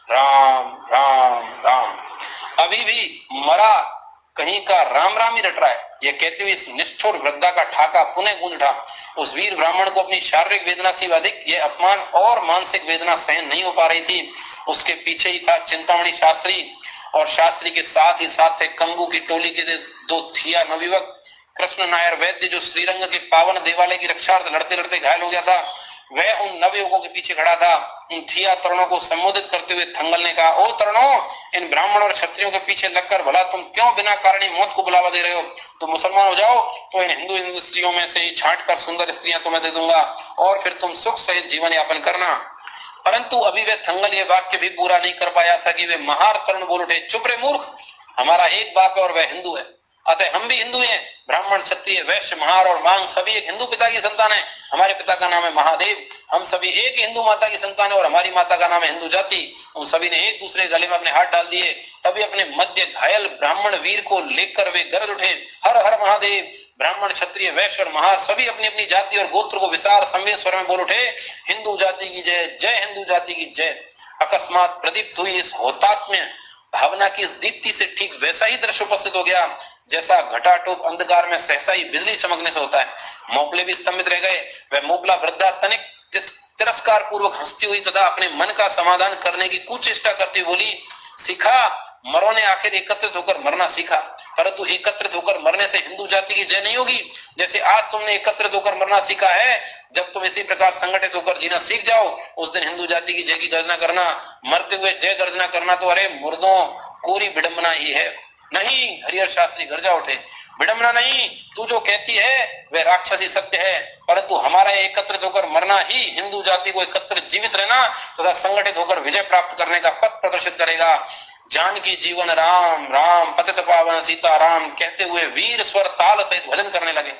राम राम राम। अभी भी मरा कहीं का राम राम ही रट रहा है। यह कहते हुए इस निष्ठुर वृद्धा का ठाका पुनः गूंज उठा। उस वीर ब्राह्मण को अपनी शारीरिक वेदना से अधिक यह अपमान और मानसिक वेदना सहन नहीं हो पा रही थी। उसके पीछे ही था चिंतामणि शास्त्री, और शास्त्री के साथ ही साथ थे कंबू की टोली के 2 थिया नवयुवक। कृष्ण नायर वैद्य, जो श्रीरंग के पावन देवालय की रक्षार्थ लड़ते लड़ते घायल हो गया था, वह उन नवयुवकों के पीछे खड़ा था। उन थिया तरुणों को संबोधित करते हुए थंगल ने कहा, ओ तरुणों, इन ब्राह्मण और क्षत्रियों के पीछे लगकर भला तुम क्यों बिना कारण मौत को बुलावा दे रहे हो? तुम मुसलमान हो जाओ तो इन हिंदू स्त्रियों में से ही छांट कर सुंदर स्त्रियां तुम्हें दे दूंगा, और फिर तुम सुख सहित जीवन यापन करना। परंतु अभी वे थंगल ये वाक्य भी पूरा नहीं कर पाया था कि वे महार तरुण बोल उठे, चुप रे मूर्ख, हमारा एक बाप है और वह हिंदू है, अतः हम भी हिंदू हैं। ब्राह्मण, क्षत्रिय, वैश्य, महार और मांग सभी एक हिंदू पिता की संतान है। हमारे पिता का नाम है महादेव। हम सभी एक हिंदू माता की संतान है, और हमारी माता का नाम है हिंदू जाति। उन सभी ने एक दूसरे गले में अपने हाथ डाल दिए। तभी अपने मध्य घायल ब्राह्मण वीर को लेकर वे गरज उठे, हर हर महादेव। ब्राह्मण, क्षत्रिय, वैश्य और महार सभी अपनी अपनी जाति और गोत्र को विशाल संवेद स्वर में बोल उठे, हिंदू जाति की जय, जय हिंदू जाति की जय। अकस्मात प्रदीप्त हुई इस होतात्म्य भावना की इस दीप्ति से ठीक वैसा ही दृश्य उपस्थित हो गया जैसा घटाटोप अंधकार में सहसा ही बिजली चमकने से होता है। मोपले भी स्तंभित रह गए। वह मोपला वृद्धा तनिक तिरस्कार पूर्वक हंसती हुई तथा अपने मन का समाधान करने की कुचेष्टा करती बोली, सीखा, मरों ने आखिर एकत्रित होकर मरना सीखा, परंतु एकत्रित होकर मरने से हिंदू जाति की जय नहीं होगी। जैसे आज तुमने एकत्रित होकर मरना सीखा है, जब तुम इसी प्रकार संगठित होकर जीना सीख जाओ, उस दिन हिंदू जाति की जय की गर्जना करना। मरते हुए जय गर्जना करना तो अरे मुर्दों कोरी विडंबना ही है। नहीं, हरिहर शास्त्री गर्जा उठे, विडंबना नहीं, तू जो कहती है वह राक्षसी सत्य है, परंतु हमारा एकत्रित होकर मरना ही हिंदू जाति को एकत्रित जीवित रहना तथा संगठित होकर विजय प्राप्त करने का पथ प्रदर्शित करेगा। जानकी जीवन राम राम, पतित पावन सीता राम कहते हुए वीर स्वर ताल सहित भजन करने लगे।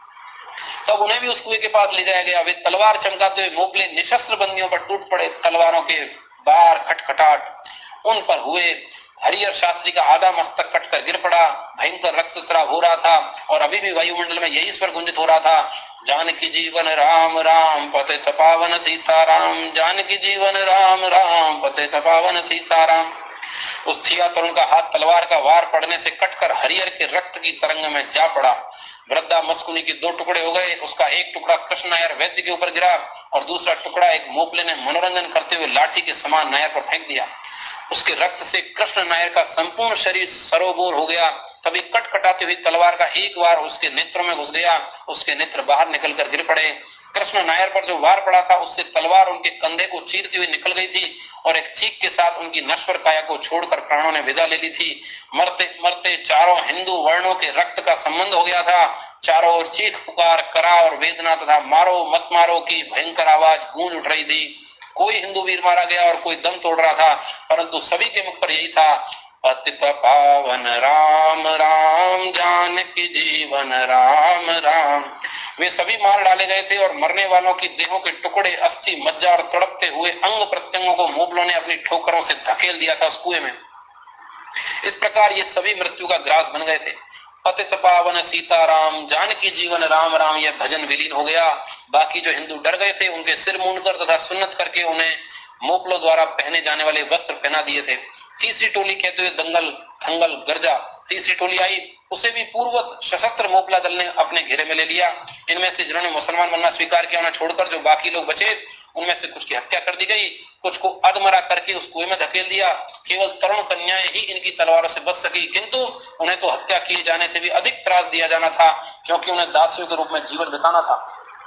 तब उन्हें भी उस कुएं के पास ले जाया गया। वे तलवार चमकाते हुए मोपले निशस्त्र बंदियों पर टूट पड़े। तलवारों के बार खटखटाट उन पर हुए। हरिहर शास्त्री का आधा मस्तक कटकर गिर पड़ा। भयंकर रक्तस्राव हो रहा था, और अभी भी वायुमंडल में यही स्वर गुंजित हो रहा था, जानकी जीवन राम राम, पतित पावन सीता राम, जानकी जीवन राम राम, पतित पावन सीता राम। उस थिया तरुण का हाथ तलवार का वार पड़ने से कटकर हरिहर के रक्त की तरंग में जा पड़ा। वृद्धा मस्कुनी के 2 टुकड़े हो गए। उसका एक टुकड़ा कृष्ण नायर वैद्य के ऊपर गिरा, और दूसरा टुकड़ा एक मोपले ने मनोरंजन करते हुए लाठी के समान नायर पर फेंक दिया। उसके रक्त से कृष्ण नायर का संपूर्ण शरीर सरोबोर हो गया। तभी कटकटाती हुई तलवार का एक वार उसके नेत्रों में घुस गया। उसके नेत्र बाहर निकलकर गिर पड़े। कृष्ण नायर पर जो वार पड़ा था उससे तलवार उनके कंधे को चीरती हुई निकल गई थी और एक चीख के साथ उनकी नश्वर काया को छोड़कर प्राणों ने विदा ले ली थी। मरते मरते चारों हिंदू वर्णों के रक्त का संबंध हो गया था। चारों ओर चीख पुकार, करा और वेदना तथा मारो मत मारो की भयंकर आवाज गूंज उठ रही थी। कोई हिंदू वीर मारा गया और कोई दम तोड़ रहा था, परंतु सभी के मुख पर यही था, पतित पावन राम राम जानकी जीवन राम राम। वे सभी मार डाले गए थे और मरने वालों की देहों के टुकड़े, अस्थि, मज्जा और तड़पते हुए अंग प्रत्यंगों को मोगलों ने अपनी ठोकरों से धकेल दिया था उस कुएं में। इस प्रकार ये सभी मृत्यु का ग्रास बन गए थे। पतित पावन सीताराम जानकी जीवन राम राम यह भजन विलीन हो गया। बाकी जो हिंदू डर गए थे उनके सिर मूंडकर तथा सुन्नत करके उन्हें मोगलों द्वारा पहने जाने वाले वस्त्र पहना दिए थे। तीसरी टोली कहते हुए दंगल थंगल गर्जा तीसरी टोली आई, उसे भी पूर्ववत सशस्त्र मोगला दल ने अपने घेरे में ले लिया। इनमें से जिन्होंने मुसलमान बनना स्वीकार किया उन्हें छोड़कर जो बाकी लोग बचे उनमें से कुछ की हत्या कर दी गई, कुछ को अधमरा करके उस कुएं में धकेल दिया। केवल तरुण कन्याएं ही इनकी तलवारों से बच सकी, किंतु उन्हें तो हत्या किए जाने से भी अधिक त्रास दिया जाना था, क्योंकि उन्हें दासियों के रूप में जीवन बिताना था।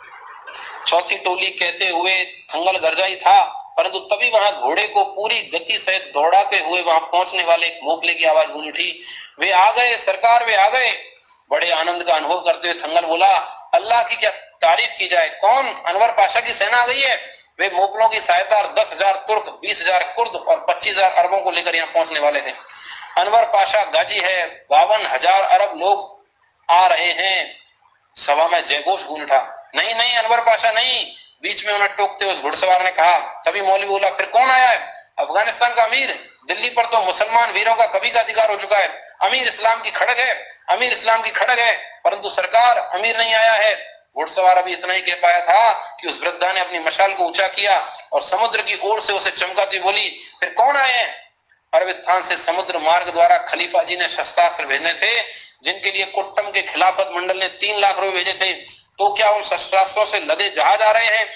चौथी टोली कहते हुए थंगल गर्जाई था, परंतु तभी वहां घोड़े को पूरी गति से दौड़ाते हुए वहां पहुंचने वाले एक मोगले की आवाज गूंज उठी, वे आ गए सरकार, वे आ गए। बड़े आनंद का अनुभव करते हुए थंगल बोला, अल्लाह की क्या तारीफ की जाए, कौन? अनवर पाशा की सेना आ गई है। वे मोगलों की सहायता 10,000 तुर्क, 20,000 कुर्द और 25,000 अरबों को लेकर यहाँ पहुंचने वाले थे। अनवर पाशा गाजी है, 52,000 अरब लोग आ रहे हैं। सभा में जयघोष गूंज उठा। नहीं नहीं अनवर पाशा नहीं, बीच में उन्हें टोकते उस घुड़सवार ने कहा। तभी मौलवी बोला, फिर कौन आया है? अफगानिस्तान का अमीर। दिल्ली पर तो मुसलमान वीरों का कभी का अधिकार हो चुका है। अमीर इस्लाम की खड़ग है, अमीर इस्लाम की खड़ग है, परंतु सरकार अमीर नहीं आया है। घुड़सवार अभी इतना ही कह पाया था कि उस वृद्धा ने अपनी मशाल को ऊंचा किया और समुद्र की ओर से उसे चमकाती बोली, फिर कौन आए हैं? अरबिस्तान से समुद्र मार्ग द्वारा खलीफा जी ने शस्त्रास्त्र भेजने थे, जिनके लिए कुट्टम के खिलाफत मंडल ने 3 लाख रुपए भेजे थे। तो क्या उन शस्त्रास्त्रों से लदे जहाज आ रहे हैं?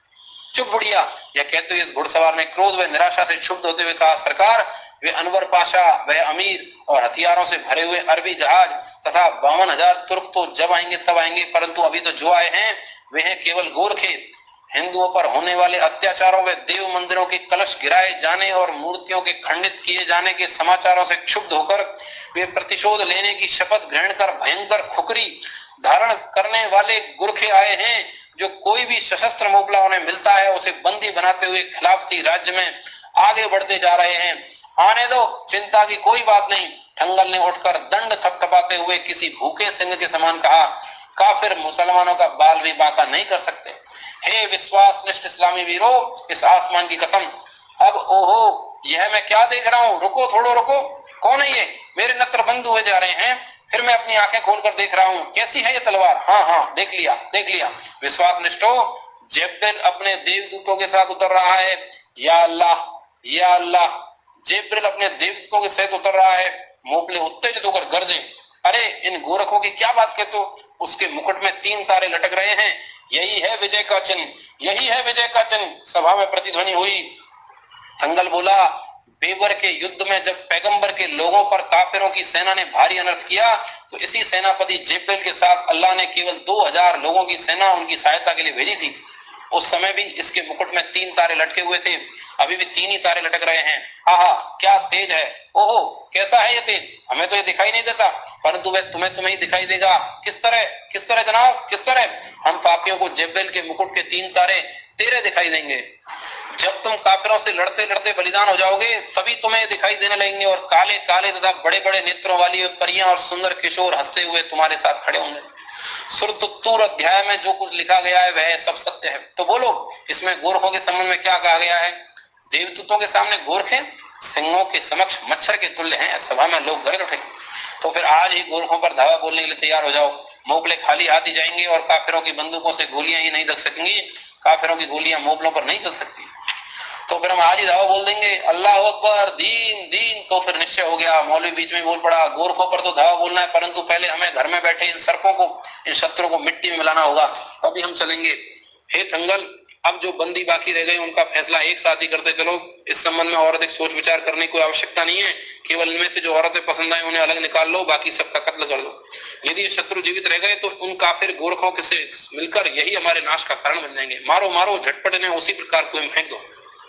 चुप बुढ़िया, यह कहते हुए इस घुड़सवार ने क्रोध व निराशा से क्षुब्ध होते हुए कहा, सरकार वे अनवर पाशा, वह अमीर और हथियारों से भरे हुए अरबी जहाज तथा 52,000 तुर्क तो जब आएंगे तब आएंगे, परंतु अभी तो जो आए हैं वे हैं केवल गोरखे। हिंदुओं पर होने वाले अत्याचारों व देव मंदिरों के कलश गिराए जाने और मूर्तियों के खंडित किए जाने के समाचारों से क्षुब्ध होकर वे प्रतिशोध लेने की शपथ ग्रहण कर भयंकर खुकरी धारण करने वाले गुरखे आए हैं, जो कोई भी सशस्त्र मोगला उन्हें मिलता है उसे बंदी बनाते हुए खिलाफती राज्य में आगे बढ़ते जा रहे हैं। आने दो, चिंता की कोई बात नहीं। ठंगल ने उठकर दंड थपथपाते हुए किसी भूखे सिंह के समान कहा, काफिर मुसलमानों का बाल भी बांका नहीं कर सकते। हे विश्वासनिष्ठ इस्लामी वीरों, इस आसमान की कसम, अब ओहो यह मैं क्या देख रहा हूँ, रुको थोड़ो रुको, कौन है ये? मेरे नेत्र बंद हुए जा रहे हैं, फिर मैं अपनी आंखें खोलकर देख रहा हूँ, कैसी है ये तलवार? हाँ हाँ देख लिया देख लिया। विश्वासनिष्ठो, जेब्रिल अपने देवदूतों के साथ उतर रहा है। या अल्लाह या अल्लाह, जेब्रिल अपने देवदूतों के साथ उतर रहा है। मोगले उत्तेजित होकर गरजे, अरे इन गोरखों की क्या बात कहते हो? उसके मुकुट में 3 तारे लटक रहे हैं, यही है विजय का चिन्ह, यही है विजय का चिन्ह। सभा में प्रतिध्वनि हुई। थंगल बोला, बेबर के युद्ध में जब पैगंबर के लोगों पर काफिरों की सेना ने भारी अनर्थ किया, तो इसी सेनापति जेब्रिल के साथ अल्लाह ने केवल 2,000 लोगों की सेना उनकी सहायता के लिए भेजी थी। उस समय भी इसके मुकुट में 3 तारे लटके हुए थे, अभी भी 3 ही तारे लटक रहे हैं। आहा क्या तेज है, ओहो कैसा है ये तेज, हमें तो ये दिखाई नहीं देता, परंतु वह तुम्हें ही दिखाई देगा। किस तरह जनाब, किस तरह? हम पापियों को जेब्रिल के मुकुट के 3 तारे तेरे दिखाई देंगे। जब तुम काफिरों से लड़ते लड़ते बलिदान हो जाओगे तभी तुम्हें दिखाई देने लगेंगे, और काले काले तथा बड़े बड़े नेत्रों वाली परियां और सुंदर किशोर हंसते हुए तुम्हारे साथ खड़े होंगे। सुरतुत्तुर अध्याय में जो कुछ लिखा गया है वह सब सत्य है। तो बोलो इसमें गोरखों के संबंध में क्या कहा गया है? देवदूतों के सामने गोरखे सिंहों के समक्ष मच्छर के तुल्य हैं। सभा में लोग गरज उठे। तो फिर आज ही गोरखों पर धावा बोलने के लिए तैयार हो जाओ। मोगले खाली हाथ ही जाएंगे और काफिरों की बंदूकों से गोलियां ही नहीं लग सकेंगी, काफिरों की गोलियां मोगलों पर नहीं चल सकती। तो फिर हम आज ही धावा बोल देंगे, अल्लाह अकबर, दीन दीन। तो फिर निश्चय हो गया। मौलवी बीच में बोल पड़ा, गोरखों पर तो धावा बोलना है, परंतु पहले हमें घर में बैठे इन सर्पों को, इन शत्रुओं को मिट्टी में मिलाना होगा, तभी हम चलेंगे। हे थंगल, अब जो बंदी बाकी रह गए उनका फैसला एक साथ ही करते चलो। इस संबंध में और अधिक सोच विचार करने की कोई आवश्यकता नहीं है। केवल इनमें से जो औरतें पसंद आए उन्हें अलग निकाल लो, बाकी सबका कत्ल कर दो। यदि ये शत्रु जीवित रह गए तो उन काफिर गोरखों के से मिलकर यही हमारे नाश का कारण बन जाएंगे। मारो मारो, झटपट इन्हें उसी प्रकार कुएं में फेंक दो।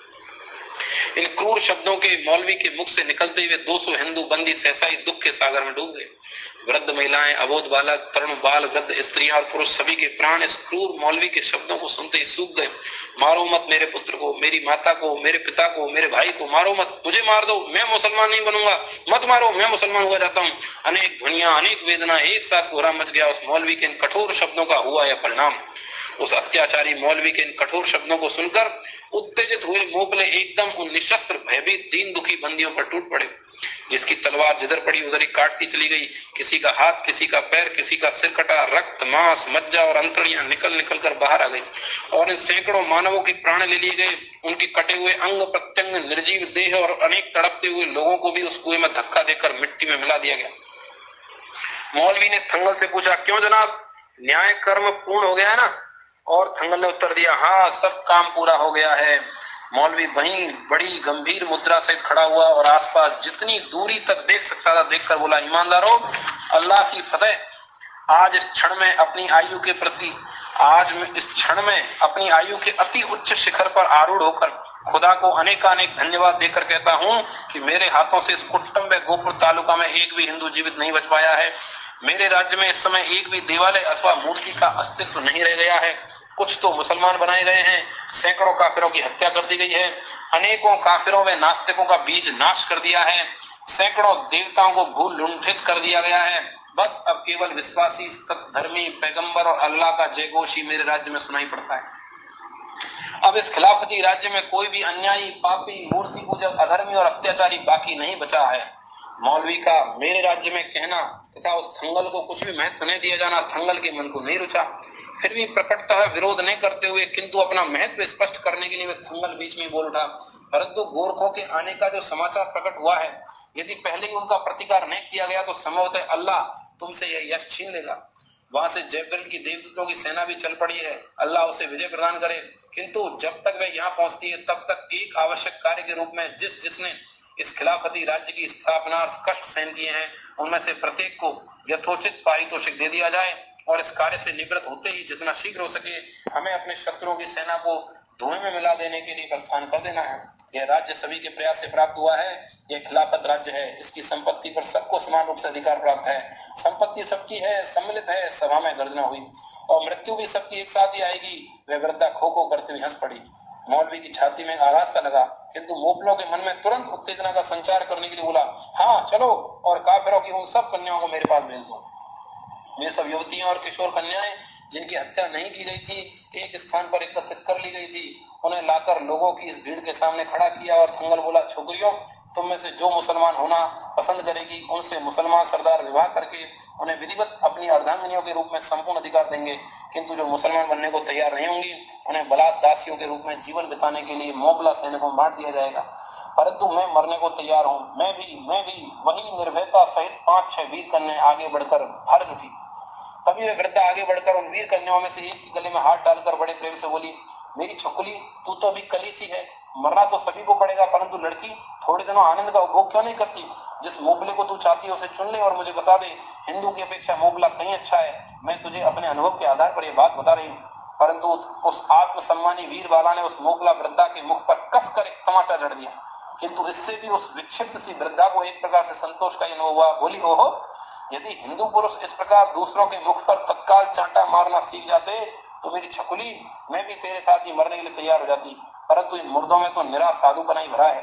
इन क्रूर शब्दों के मौलवी के मुख से निकलते हुए 200 हिंदू बंदी सहसा ही दुख के सागर में डूब गए। वृद्ध महिलाएं, अबोध बालक, तरुण बाल, वृद्ध स्त्रियां और पुरुष सभी के प्राण इस क्रूर मौलवी के शब्दों को सुनते ही सूख गए। मारो मत मेरे पुत्र को, मेरी माता को, मेरे पिता को, मेरे भाई को मारो मत, मुझे मार दो, मैं मुसलमान नहीं बनूंगा, मत मारो, मैं मुसलमान हो जाता हूँ। अनेक ध्वनियां, अनेक वेदना, एक साथ कोहरा मच गया। उस मौलवी के इन कठोर शब्दों का हुआ यह परिणाम। उस अत्याचारी मौलवी के इन कठोर शब्दों को सुनकर उत्तेजित हुए मोपले एकदम उन निशस्त्र, भयभीत, दीन दुखी बंदियों पर टूट पड़े। जिसकी तलवार जिधर पड़ी उधर ही काटती चली गई। किसी का हाथ, किसी का पैर, किसी का सिर कटा। रक्त, मांस, मज्जा और अंतड़ियां निकल निकल कर बाहर आ गई और इन सैकड़ों मानवों के प्राण ले लिए गए। उनके कटे हुए अंग प्रत्यंग, निर्जीव देह और अनेक तड़पते हुए लोगों को भी उस कुएं में धक्का देकर मिट्टी में मिला दिया गया। मौलवी ने थंगल से पूछा, क्यों जनाब, न्याय कर्म पूर्ण हो गया है ना? और थंगल ने उत्तर दिया, हाँ, सब काम पूरा हो गया है। मौलवी वहीं बड़ी गंभीर मुद्रा सहित खड़ा हुआ और आसपास जितनी दूरी तक देख सकता था देखकर बोला, ईमानदारों, अल्लाह की फतेह। आज इस क्षण में अपनी आयु के प्रति, आज मैं इस क्षण में अपनी आयु के अति उच्च शिखर पर आरूढ़ होकर खुदा को अनेकानेक धन्यवाद देकर कहता हूं कि मेरे हाथों से इस कुट्टम व गोपुर तालुका में एक भी हिंदू जीवित नहीं बच पाया है। मेरे राज्य में इस समय एक भी देवालय अथवा मूर्ति का अस्तित्व नहीं रह गया है। कुछ तो मुसलमान बनाए गए हैं, सैकड़ों काफिरों की हत्या कर दी गई है, अनेकों काफिरों व नास्तिकों का बीज नाश कर दिया है, सैकड़ों देवताओं को भूल लुंठित कर दिया गया है। बस अब केवल विश्वासी, धर्मी, पैगंबर और अल्लाह का जयघोष ही मेरे राज्य में सुनाई पड़ता है। अब इस खिलाफती राज्य में कोई भी अन्यायी, पापी, मूर्ति पूजक, अधर्मी और अत्याचारी बाकी नहीं बचा है। मौलवी का मेरे राज्य में कहना तथा उस थंगल को कुछ भी महत्व नहीं दिया जाना थंगल के मन को नहीं रुचा। फिर भी प्रकटतः विरोध नहीं करते हुए किंतु अपना महत्व स्पष्ट करने के लिए थंगल बीच में बोल उठा, परंतु गोरखों के आने का जो समाचार प्रकट हुआ है, यदि पहले ही उनका प्रतिकार नहीं किया गया तो संभवतः अल्लाह तुमसे यह यश छीन लेगा। वहां से जयबल की देवदूतों की सेना भी चल पड़ी है, अल्लाह उसे विजय प्रदान करे। किंतु जब तक वह यहाँ पहुंचती है तब तक एक आवश्यक कार्य के रूप में जिसने इस खिलाफती राज्य की स्थापनार्थ कष्ट सहन किए हैं उनमें से प्रत्येक को यथोचित पारितोषिक दे दिया जाए और इस कार्य से निवृत्त होते ही जितना शीघ्र हो सके हमें अपने शत्रुओं की सेना को धुएं में मिला देने के लिए प्रस्थान कर देना है। यह राज्य सभी के प्रयास से प्राप्त हुआ है। यह खिलाफत राज्य है। इसकी संपत्ति पर सबको समान रूप से अधिकार प्राप्त है। संपत्ति सबकी है, सम्मिलित है। सभा में गर्जना हुई और मृत्यु भी सबकी एक साथ ही आएगी। वह वृद्धा खो खो करते हुए हंस पड़ी। मौलवी की छाती में आघात सा लगा, किंतु मोपलों के मन में तुरंत उत्तेजना का संचार करने के लिए बोला, हाँ चलो और काफिरों की उन सब कन्याओं को मेरे पास भेज दो। वे सब युवतियां और किशोर कन्याएं जिनकी हत्या नहीं की गई थी एक स्थान पर एकत्रित कर ली गई थी। उन्हें लाकर लोगों की इस भीड़ के सामने खड़ा किया और थंगल बोला, छोकरियों, तुम में से जो मुसलमान होना पसंद करेगी उनसे मुसलमान सरदार विवाह करके उन्हें विधिवत अपनी अर्धांगिनियों के रूप में संपूर्ण अधिकार देंगे। किंतु जो मुसलमान बनने को तैयार नहीं होंगी उन्हें बलात् दासियों के रूप में जीवन बिताने के लिए मोबला सैनिकों को बांट दिया जाएगा। परंतु मैं मरने को तैयार हूँ। मैं भी वही निर्भयता सहित 5-6 वीर कन्याएं आगे बढ़कर भर उठी। तभी वे वृद्धा आगे बढ़कर उन वीर कन्याओं में से एक के गले में हाथ डालकर बड़े प्रेम से बोली, मेरी छकुली, तू तो अभी कली सी है, मरना तो सभी को पड़ेगा, परंतु लड़की थोड़े दिनों आनंद का उपभोग क्यों नहीं करती? जिस मोबले को तू चाहती है उसे चुन ले और मुझे बता दे, हिंदू की अपेक्षा मोबला कहीं अच्छा है। मैं तुझे अपने अनुभव के आधार पर यह बात बता रही हूँ। परंतु उस आत्मसम्मानी वीर बाला ने उस मोबला वृद्धा के मुख पर कसकर एक तमाचा जड़ दिया। किंतु इससे भी उस विक्षिप्त सी वृद्धा को एक प्रकार से संतोष का अनुभव हुआ। बोली, ओहो, यदि हिंदू पुरुष इस प्रकार दूसरों के मुख पर तत्काल चांटा मारना सीख जाते तो मेरी छकुली, मैं भी तेरे साथ ही मरने के लिए तैयार हो जाती। परंतु इन मुर्दों में तो निरा साधु बना ही भरा है।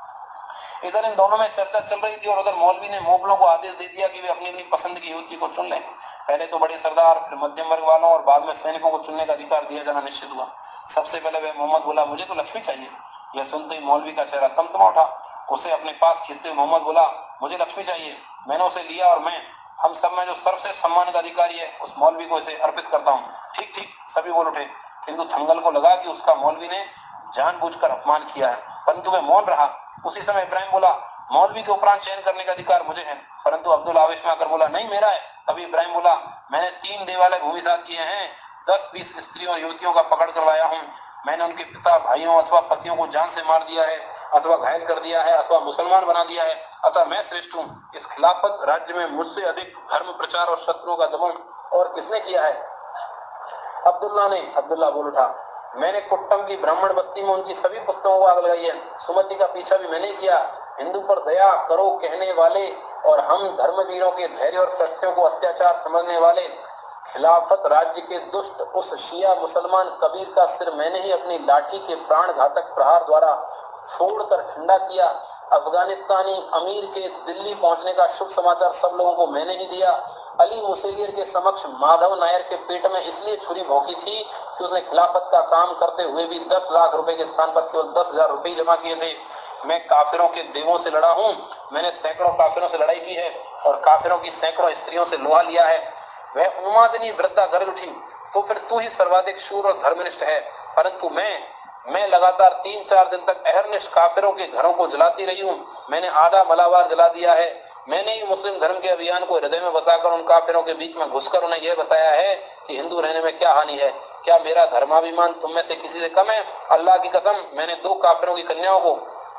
इधर इन दोनों में चर्चा चल रही थी और उधर मौलवी ने मोबलों को आदेश दे दिया कि वे अपनी अपनी पसंद की युवती को चुन लें। पहले तो बड़े सरदार, फिर मध्यम वर्ग वालों और बाद में सैनिकों को चुनने का अधिकार दिया जाना निश्चित हुआ। सबसे पहले वह मोहम्मद बोला, मुझे तो लक्ष्मी चाहिए। यह सुनते ही मौलवी का चेहरा तमतमा उठा। उसे अपने पास खींचते हुए मोहम्मद बोला, मुझे लक्ष्मी चाहिए। मैंने उसे लिया और मैं हम सब में जो सर्वश्रेष्ठ सम्मान का अधिकारी है उस मौलवी को इसे अर्पित करता हूँ। ठीक ठीक, सभी बोल उठे। किंतु थंगल को लगा कि उसका मौलवी ने जानबूझकर अपमान किया है, परंतु वह मौन रहा। उसी समय इब्राहिम बोला, मौलवी के उपरांत चयन करने का अधिकार मुझे है। परंतु अब्दुल आवेश में आकर बोला, नहीं, मेरा है। तभी इब्राहिम बोला, मैंने 3 देवालय भूमिसात किए हैं, 10-20 स्त्रियों और युवतियों का पकड़ करवाया हूँ, मैंने उनके पिता, भाइयों अथवा पतियों को जान से मार दिया है, अथवा घायल कर दिया है, अथवा मुसलमान बना दिया है, अतः मैं श्रेष्ठ हूँ। इस खिलाफत राज्य में मुझसे अधिक धर्म प्रचार और शत्रुओं का दमन और किसने किया है? अब्दुल्ला ने। अब्दुल्ला बोल उठा, मैंने कुट्टम की ब्राह्मण बस्ती में उनकी सभी पुस्तकों को आग लगाई है। सुमति का पीछा भी मैंने किया। हिंदू पर दया करो कहने वाले और हम धर्मवीरों के धैर्य और कृत्यों को अत्याचार समझने वाले खिलाफत राज्य के दुष्ट उस शिया मुसलमान कबीर का सिर मैंने ही अपनी लाठी के प्राण घातक प्रहार द्वारा फोड़कर ठंडा किया। अफगानिस्तानी अमीर के दिल्ली पहुंचने का शुभ समाचार सब लोगों को मैंने ही दिया। अली मुसेगिर के समक्ष माधव नायर के पेट में इसलिए छुरी भोंकी थी कि उसने खिलाफत का काम करते हुए भी 10 लाख रुपए के स्थान पर केवल 10,000 रुपए जमा किए थे। मैं काफिरों के देवों से लड़ा हूँ। मैंने सैकड़ों काफिरों से लड़ाई की है और काफिरों की सैकड़ों स्त्रियों से लोहा लिया है। वह उन्मादिनी वृद्धा गरज उठी, तो फिर तू ही सर्वाधिक शूर और धर्मनिष्ठ है। परंतु मैं लगातार 3-4 दिन तक अहरनिश काफिरों के घरों को जलाती रही हूँ। मैंने आधा मलाबार जला दिया है। मैंने ही मुस्लिम धर्म के अभियान को हृदय में बसाकर उन काफिरों के बीच में घुसकर उन्हें यह बताया है कि हिंदू रहने में क्या हानि है। क्या मेरा धर्माभिमान तुम में से किसी से कम है? अल्लाह की कसम, मैंने 2 काफिरों की कन्याओं को।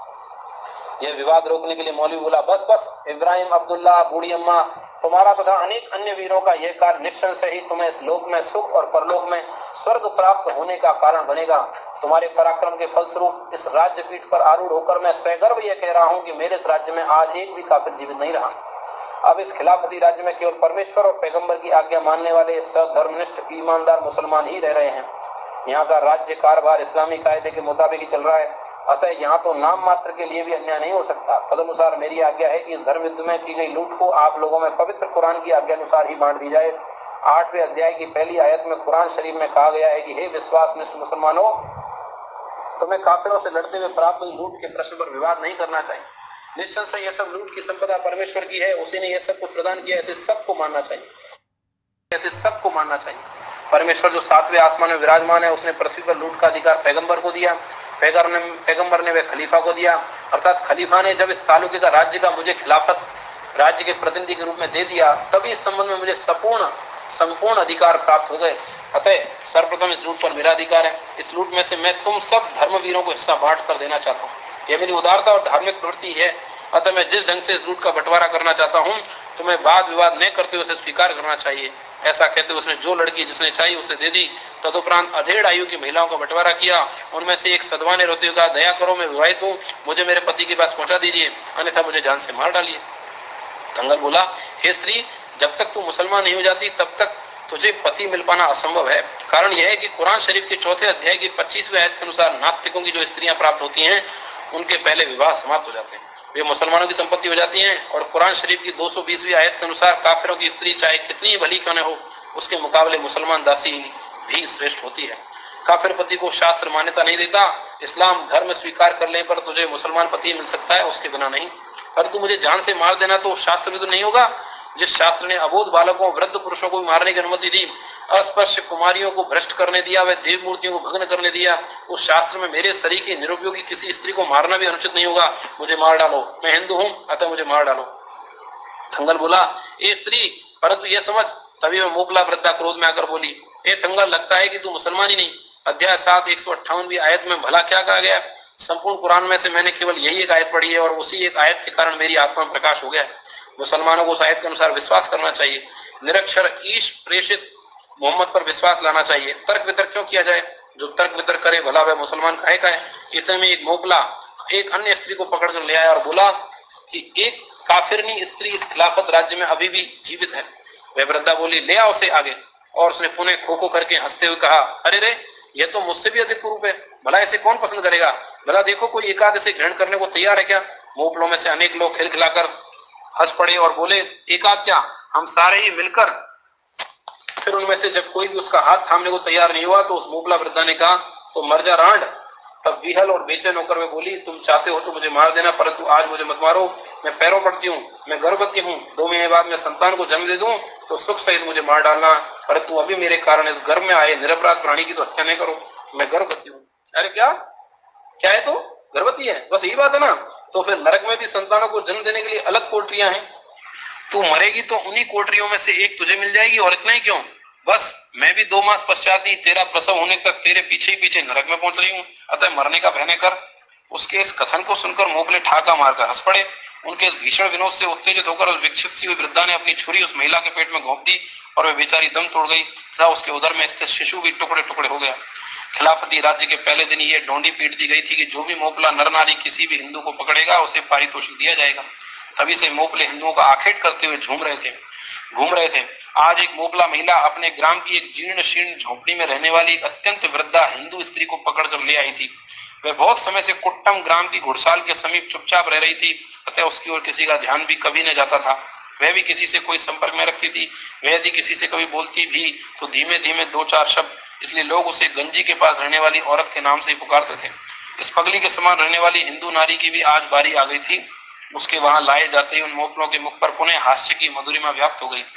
यह विवाद रोकने के लिए मौलवी बोला, बस बस इब्राहिम, अब्दुल्ला, बूढ़ी अम्मा, तुम्हारा तथा अनेक अन्य वीरों का यह कार्य निश्चय ही तुम्हें इस लोक में सुख और परलोक में स्वर्ग प्राप्त होने का कारण बनेगा। तुम्हारे पराक्रम के फलस्वरूप इस राज्य पीठ पर आरूढ़ होकर मैं सगर्व यह कह रहा हूँ कि मेरे इस राज्य में आज एक भी काफिर जीवित नहीं रहा। अब इस खिलाफती राज्य में केवल परमेश्वर और पैगंबर की आज्ञा मानने वाले सधर्मनिष्ठ ईमानदार मुसलमान ही रह रहे हैं। यहाँ का राज्य कारभार इस्लामी कायदे के मुताबिक ही चल रहा है, अतः यहाँ तो नाम मात्र के लिए भी अन्याय नहीं हो सकता। तदनुसार मेरी आज्ञा है कि इस धर्म युद्ध में की गई लूट को आप लोगों में पवित्र कुरान की आज्ञा अनुसार ही बांट दी जाए। 8वें अध्याय की पहली आयत में कुरान शरीफ में कहा गया है कि हे विश्वासनिष्ठ मुसलमानों, तुम्हें काफिरों से लड़ते हुए प्राप्त हुई लूट के प्रश्न पर विवाद नहीं करना चाहिए। निश्चय से यह सब लूट की संपदा परमेश्वर की है, उसी ने यह सब कुछ प्रदान किया, ऐसे सबको मानना चाहिए, ऐसे सबको मानना चाहिए। परमेश्वर जो 7वें आसमान में विराजमान है, उसने पृथ्वी पर लूट का अधिकार पैगंबर को दिया। पैगंबर ने वह खलीफा को दिया, अर्थात खलीफा ने जब इस तालुके का राज्य का मुझे खिलाफत राज्य के प्रतिनिधि के रूप में दे दिया, तभी इस संबंध में मुझे संपूर्ण अधिकार प्राप्त हो गए। अतः सर्वप्रथम इस लूट पर मेरा अधिकार है। इस लूट में से मैं तुम सब धर्मवीरों को हिस्सा बांट कर देना चाहता हूँ। यह मेरी उदारता और धार्मिक प्रवृत्ति है। अतः मैं जिस ढंग से इस लूट का बंटवारा करना चाहता हूँ, तुम्हें वाद विवाद न करते हुए उसे स्वीकार करना चाहिए। ऐसा कहते हुए उसने जो लड़की जिसने चाहिए उसे दे दी। तदुपरांत अधेड़ आयु की महिलाओं का बंटवारा किया। उनमें से एक सदवा ने रोते हुए कहा, दया करो, मैं विवाहित हूँ, मुझे मेरे पति के पास पहुंचा दीजिए, अन्यथा मुझे जान से मार डालिए। कंगल बोला, हे स्त्री, जब तक तू मुसलमान नहीं हो जाती तब तक तुझे पति मिल पाना असंभव है। कारण यह है कि कुरान शरीफ के 4थे अध्याय की 25वें आयत के अनुसार नास्तिकों की जो स्त्रियां प्राप्त होती हैं, उनके पहले विवाह समाप्त हो जाते हैं, वे मुसलमानों की संपत्ति हो जाती हैं। और कुरान शरीफ की 220वीं आयत के अनुसार काफिरों की स्त्री चाहे कितनी भली क्यों न हो, उसके मुकाबले मुसलमान दासी भी श्रेष्ठ होती है। काफिर पति को शास्त्र मान्यता नहीं देता। इस्लाम धर्म स्वीकार करने पर तुझे मुसलमान पति मिल सकता है, उसके बिना नहीं। परंतु मुझे जान से मार देना तो शास्त्र में तो नहीं होगा। जिस शास्त्र ने अबोध बालकों, वृद्ध पुरुषों को मारने की अनुमति दी, अस्पृश्य कुमारियों को भ्रष्ट करने दिया, वह देव मूर्तियों को भग्न करने दिया, उस शास्त्र में मेरे सरीखे निरुपयोगी किसी स्त्री को मारना भी अनुचित नहीं होगा। मुझे मार डालो, मैं हिंदू हूँ, अतः मुझे मार डालो। थंगल बोला, ए स्त्री, परंतु यह समझ। तभी वह मोकला वृद्धा क्रोध में आकर बोली, ए थंगल, लगता है कि तू मुसलमान ही नहीं। अध्याय 7 158वीं आयत में भला क्या कहा गया? संपूर्ण कुरान में से मैंने केवल यही एक आयत पढ़ी है और उसी एक आयत के कारण मेरी आत्मा में प्रकाश हो गया। मुसलमानों को उस आयत के अनुसार विश्वास करना चाहिए। निरक्षर ईश प्रेषित मोहम्मद पर विश्वास लाना चाहिए। तर्क वितर्क क्यों किया जाए? जो तर्क वितर्क करे भला वह मुसलमान काहे का है? इतने में एक मोकला एक अन्य स्त्री को पकड़ कर ले आया और बोला कि एक काफिरनी स्त्री इस खिलाफत राज्य में अभी भी जीवित है। वह वृद्धा बोली, ले आओ उसे आगे। और उसने पुनः खो खो करके हंसते हुए कहा, अरे रे, यह तो मुझसे भी अधिक कुरूप है, भला इसे कौन पसंद करेगा? भला देखो, कोई एकाध इसे ग्रहण करने को तैयार है क्या? मोपलों में से अनेक लोग खिलखिलाकर हंस पड़े और बोले, एकाध क्या, हम सारे ही मिलकर। फिर उनमें से जब कोई भी उसका हाथ थामने को तैयार नहीं हुआ तो उस मोपला वृद्धा ने कहा, तो मर जा रांड। तब विहल और बेचैन होकर वे बोली, तुम चाहते हो तो मुझे मार देना, परंतु आज मुझे मत मारो। मैं पैरों पड़ती हूँ, मैं गर्भवती हूँ, 2 महीने बाद मैं संतान को जन्म दे दूं तो सुख सहित मुझे मार डालना, परंतु अभी मेरे कारण इस गर्भ में आए निरपराध प्राणी की तो हत्या नहीं करो। मैं गर्भवती हूँ। अरे क्या क्या है? तो गर्भवती है, बस यही बात है ना? तो फिर नरक में भी संतानों को जन्म देने के लिए अलग कोठरियां हैं। तू मरेगी तो उन्हीं कोठरियों में से एक तुझे मिल जाएगी, और इतना ही क्यों, बस मैं भी 2 मास पश्चात ही तेरा प्रसव होने तक तेरे पीछे ही पीछे नरक में पहुंच रही हूँ, अतः मरने का भय न कर। उसके इस कथन को सुनकर मोपले ठाका मारकर हंस पड़े। उनके इस भीषण विनोद से उत्तेजित होकर उस विक्षिप्त सी हुई वृद्धा ने अपनी छुरी उस महिला के पेट में घोंप दी और वह बेचारी दम तोड़ गई तथा उसके उदर में स्थित शिशु भी टुकड़े टुकड़े हो गया। खिलाफती राज्य के पहले दिन ये डोंडी पीट दी गई थी कि जो भी मोपला नर नारी किसी भी हिंदू को पकड़ेगा उसे पारितोषिक दिया जाएगा। तभी से मोपले हिंदुओं का आखेट करते हुए घूम रहे थे। आज एक मोपला महिला अपने ग्राम की एक जीर्ण शीर्ण झोपड़ी में रहने वाली एक अत्यंत वृद्धा हिंदू स्त्री को पकड़कर ले आई थी। वह बहुत समय से कुट्टम ग्राम की घुड़साल के समीप चुपचाप रह रही थी, अतः उसकी ओर किसी का ध्यान भी कभी न जाता था। वह भी किसी से कोई संपर्क में रखती थी। वह यदि किसी से कभी बोलती भी तो धीमे धीमे 2-4 शब्द, इसलिए लोग उसे गंजी के पास रहने वाली औरत के नाम से ही पुकारते थे। इस पगली के समान रहने वाली हिंदू नारी की भी आज बारी आ गई थी। उसके वहां लाए जाते ही उन मोपलों के मुख पर पुनः हास्य की मधुरिमा व्याप्त हो गई।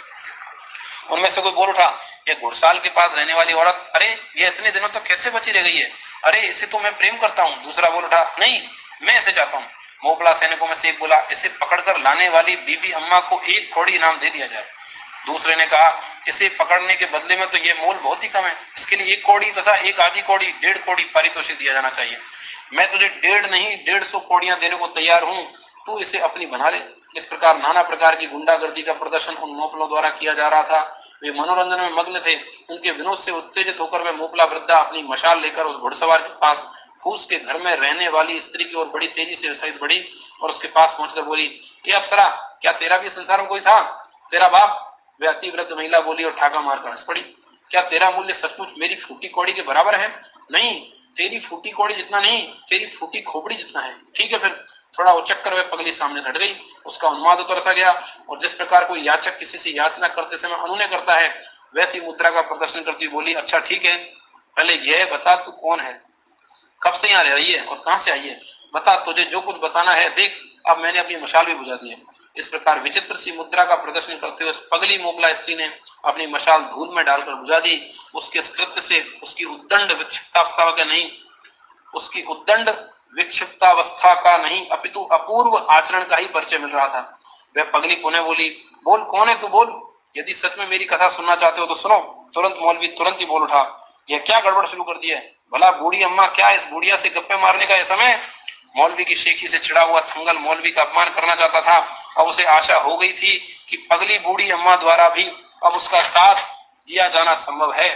उनमें से कोई बोल उठा, ये घुड़साल के पास रहने वाली औरत, अरे ये इतने दिनों तक कैसे बची रह गई है? अरे इसे तो मैं प्रेम करता हूँ। दूसरा बोल उठा, नहीं मैं इसे चाहता हूँ। मोपला सैनिकों में से एक बोला, इसे पकड़कर लाने वाली बीबी अम्मा को 1 कौड़ी इनाम दे दिया जाए। दूसरे ने कहा, इसे पकड़ने के बदले में तो ये मोल बहुत ही कम है, इसके लिए 1 कौड़ी तथा 1 आधी कौड़ी 1.5 कौड़ी पारितोषिक दिया जाना चाहिए। मैं तुझे 1.5 नहीं 150 कौड़ियां देने को तैयार हूँ, तू इसे अपनी बना ले। इस प्रकार नाना प्रकार की गुंडागर्दी का प्रदर्शन उन मोपलों द्वारा किया जा रहा था। वे मनोरंजन में मग्न थे। उनके विनोद से उत्तेजित होकर वे मोपला वृद्धा अपनी मशाल लेकर उस घुड़सवार के पास फूस के घर में रहने वाली स्त्री की ओर बड़ी तेजी से सहित बढ़ी और उसके पास पहुंचकर बोली, ये अप्सरा, क्या तेरा भी संसार में कोई था? तेरा बाप? वह अति वृद्ध महिला बोली और ठाका मारकर हंस पड़ी। क्या तेरा मूल्य सचमुच मेरी फूटी कौड़ी के बराबर है? नहीं, तेरी फूटी कौड़ी जितना नहीं, तेरी फूटी खोपड़ी जितना है। ठीक है फिर। थोड़ा उचक कर वह पगली सामने से हट गई। उसका उन्माद उतरसा गया और जिस प्रकार कोई याचक किसी से याचना करते समय अनुनय करता है, वैसी मुद्रा का प्रदर्शन करती बोली, अच्छा ठीक है, पहले यह बता तू कौन है, कब से यहाँ रह रही है और कहां से आई है? बता, तुझे जो कुछ बताना है। देख, अब मैंने अपनी मशाल भी बुझा दी है। इस प्रकार विचित्र सी मुद्रा का प्रदर्शन करते हुए पगली मोगला स्त्री ने अपनी मशाल धूल में डालकर बुझा दी। उसके कृत्य से उसकी उद्दंड विक्षिप्तावस्था का नहीं, उसकी उद्दंड विक्षिप्तावस्था का नहीं अपितु अपूर्व आचरण का ही परिचय मिल रहा था। वह पगली पुनः बोली, बोल कौन है तू, बोल। यदि सच में मेरी कथा सुनना चाहते हो तो सुनो। तुरंत मौलवी तुरंत ही बोल उठा, यह क्या गड़बड़ शुरू कर दी है? भला बूढ़ी अम्मा, क्या इस बुढ़िया से गप्पे मारने का यह समय? मौलवी की शेखी से चिढ़ा हुआ थंगल मौलवी का अपमान करना चाहता था। अब उसे आशा हो गई थी कि पगली बूढ़ी अम्मा द्वारा भी अब उसका साथ दिया जाना संभव है।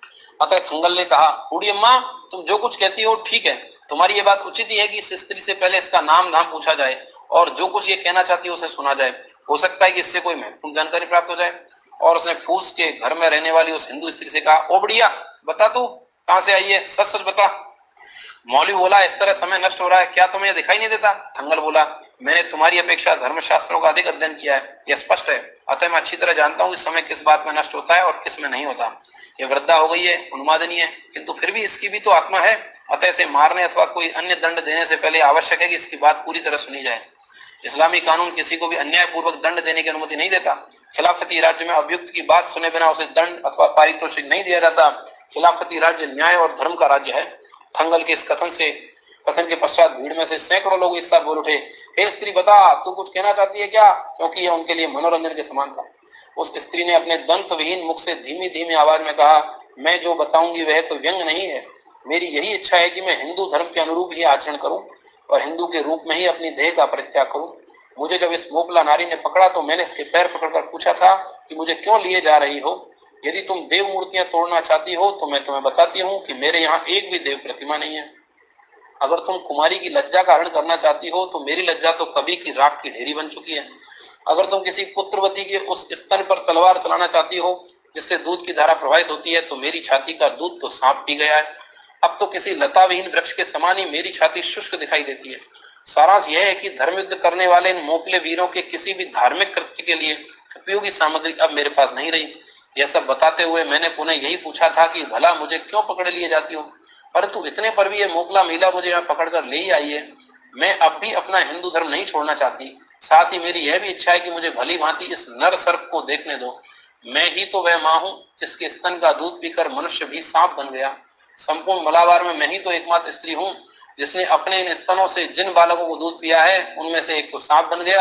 अतः थंगल ने कहा, बूढ़ी अम्मा, तुम जो कुछ कहती हो ठीक है। तुम्हारी ये बात उचित ही है कि इस स्त्री से पहले इसका नाम धाम पूछा जाए और जो कुछ ये कहना चाहती है उसे सुना जाए। हो सकता है कि इससे कोई महत्वपूर्ण जानकारी प्राप्त हो जाए। और उसने फूस के घर में रहने वाली उस हिंदू स्त्री से कहा, ओ बढ़िया, बता तू कहां से आई है, सच सच बता। मौलवी बोला, इस तरह समय नष्ट हो रहा है, क्या तुम्हें दिखाई नहीं देता? थंगल बोला, मैंने तुम्हारी अपेक्षा धर्मशास्त्रों का अधिक अध्ययन किया है, यह स्पष्ट है। अतः मैं अच्छी तरह जानता हूँ इस समय किस बात में नष्ट होता है और किस में नहीं होता। यह वृद्धा हो गई है, उन्मादनीय है, किंतु फिर भी इसकी भी तो आत्मा है। अतः इसे मारने अथवा कोई अन्य दंड देने से पहले आवश्यक है कि इसकी बात पूरी तरह सुनी जाए। इस्लामी कानून किसी को भी अन्याय पूर्वक दंड देने की अनुमति नहीं देता। खिलाफती राज्य में अभियुक्त की बात सुने बिना उसे दंड अथवा पारितोषिक नहीं दिया जाता। खिलाफती राज्य न्याय और धर्म का राज्य है। थंगल के इस कथन के पश्चात भीड़ में से सैकड़ों लोग एक साथ बोल उठे, हे स्त्री, बता, तू कुछ कहना चाहती है क्या? क्योंकि यह उनके लिए मनोरंजन के समान था। उस स्त्री ने अपने दंत विहीन मुख से धीमी धीमी आवाज में कहा, मैं जो बताऊंगी वह कोई व्यंग नहीं है। मेरी यही इच्छा है कि मैं हिंदू धर्म के अनुरूप ही आचरण करूं और हिंदू के रूप में ही अपनी देह का परित्याग करूं। मुझे जब इस मोपला नारी ने पकड़ा तो मैंने इसके पैर पकड़कर पूछा था कि मुझे क्यों लिए जा रही हो। यदि तुम देव मूर्तियां तोड़ना चाहती हो तो मैं तुम्हें बताती हूँ कि मेरे यहाँ एक भी देव प्रतिमा नहीं है। अगर तुम कुमारी की लज्जा का हरण करना चाहती हो तो मेरी लज्जा तो कभी की राख की ढेरी बन चुकी है। अगर तुम किसी पुत्रवती के उस स्तन पर तलवार चलाना चाहती हो जिससे दूध की धारा प्रवाहित होती है तो मेरी छाती का दूध तो सांप पी गया है। अब तो किसी लता विहीन वृक्ष के समान ही मेरी छाती शुष्क दिखाई देती है। सारांश यह है कि धर्म युद्ध करने वाले इन मोपले वीरों के किसी भी धार्मिक कृत्य के लिए उपयोगी सामग्री अब मेरे पास नहीं रही। यह सब बताते हुए मैंने पुनः यही पूछा था कि भला मुझे क्यों पकड़ लिए जाती हो, परंतु इतने पर भी यह मोपला महिला मुझे यहाँ पकड़ कर ले ही आई है। मैं अब भी अपना हिंदू धर्म नहीं छोड़ना चाहती। साथ ही मेरी यह भी इच्छा है कि मुझे भली भांति इस नर सर्प को देखने दो। मैं ही तो वह माँ हूँ जिसके स्तन का दूध पीकर मनुष्य भी सांप बन गया। संपूर्ण मलाबार में मैं ही तो एकमात्र स्त्री हूँ जिसने अपने इन स्तनों से जिन बालकों को दूध पिया है उनमें से एक तो सांप बन गया।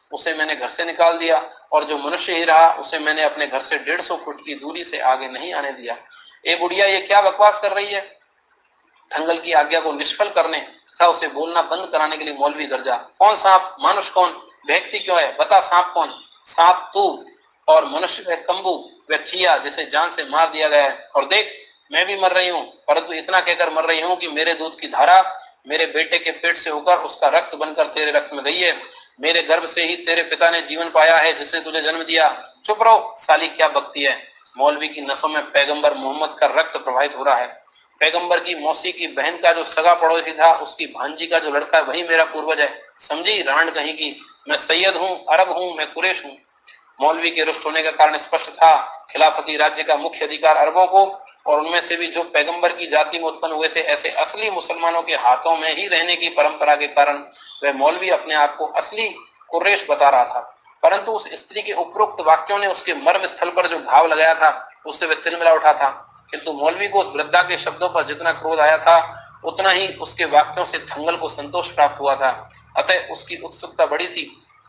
उसे मैंने घर से निकाल दिया, और जो मनुष्य ही रहा उसे मैंने अपने घर से 150 फुट की दूरी से आगे नहीं आने दिया। ए बुढ़िया, ये क्या बकवास कर रही है? थंगल की आज्ञा को निष्फल करने तथा उसे बोलना बंद कराने के लिए मौलवी गरजा। कौन सांप? मानुष कौन? भेंकती क्यों है? बता, सांप कौन? सांप तू, और मनुष्य वह कम्बू, वह थिया जिसे जान से मार दिया गया है। और देख, मैं भी मर रही हूँ, परंतु इतना कहकर मर रही हूँ कि मेरे दूध की धारा मेरे बेटे के पेट से होकर उसका रक्त बनकर तेरे रक्त में गई है। मेरे गर्भ से ही तेरे पिता ने जीवन पाया है, जिसने तुझे जन्म दिया। चुप रहो साली, क्या बकती है? मौलवी की नसों में पैगंबर मोहम्मद का रक्त प्रवाहित हो रहा है। पैगंबर की मौसी की बहन का जो सगा पड़ोसी था, उसकी भांजी का जो लड़का है, वही मेरा पूर्वज है। समझी रांड कहीं की? मैं सैयद हूँ, अरब हूँ, मैं कुरैश हूँ। मौलवी के रुष्ट होने का कारण स्पष्ट था। खिलाफती राज्य का मुख्य अधिकार अरबों को, और उनमें से भी जो पैगंबर की जाति में उत्पन्न हुए थे, ऐसे असली मुसलमानों के हाथों में ही रहने की परंपरा के कारण वह मौलवी अपने आप को असली कुरैश बता रहा था। परंतु उस स्त्री के उपरोक्त वाक्यों ने उसके मर्म स्थल पर जो घाव लगाया था, उससे वह तिलमिला उठा था। किंतु मौलवी को उस वृद्धा के शब्दों पर जितना क्रोध आया था, उतना ही उसके वाक्यों से थंगल को संतोष प्राप्त हुआ था। अतः उसकी उत्सुकता बढ़ी थी।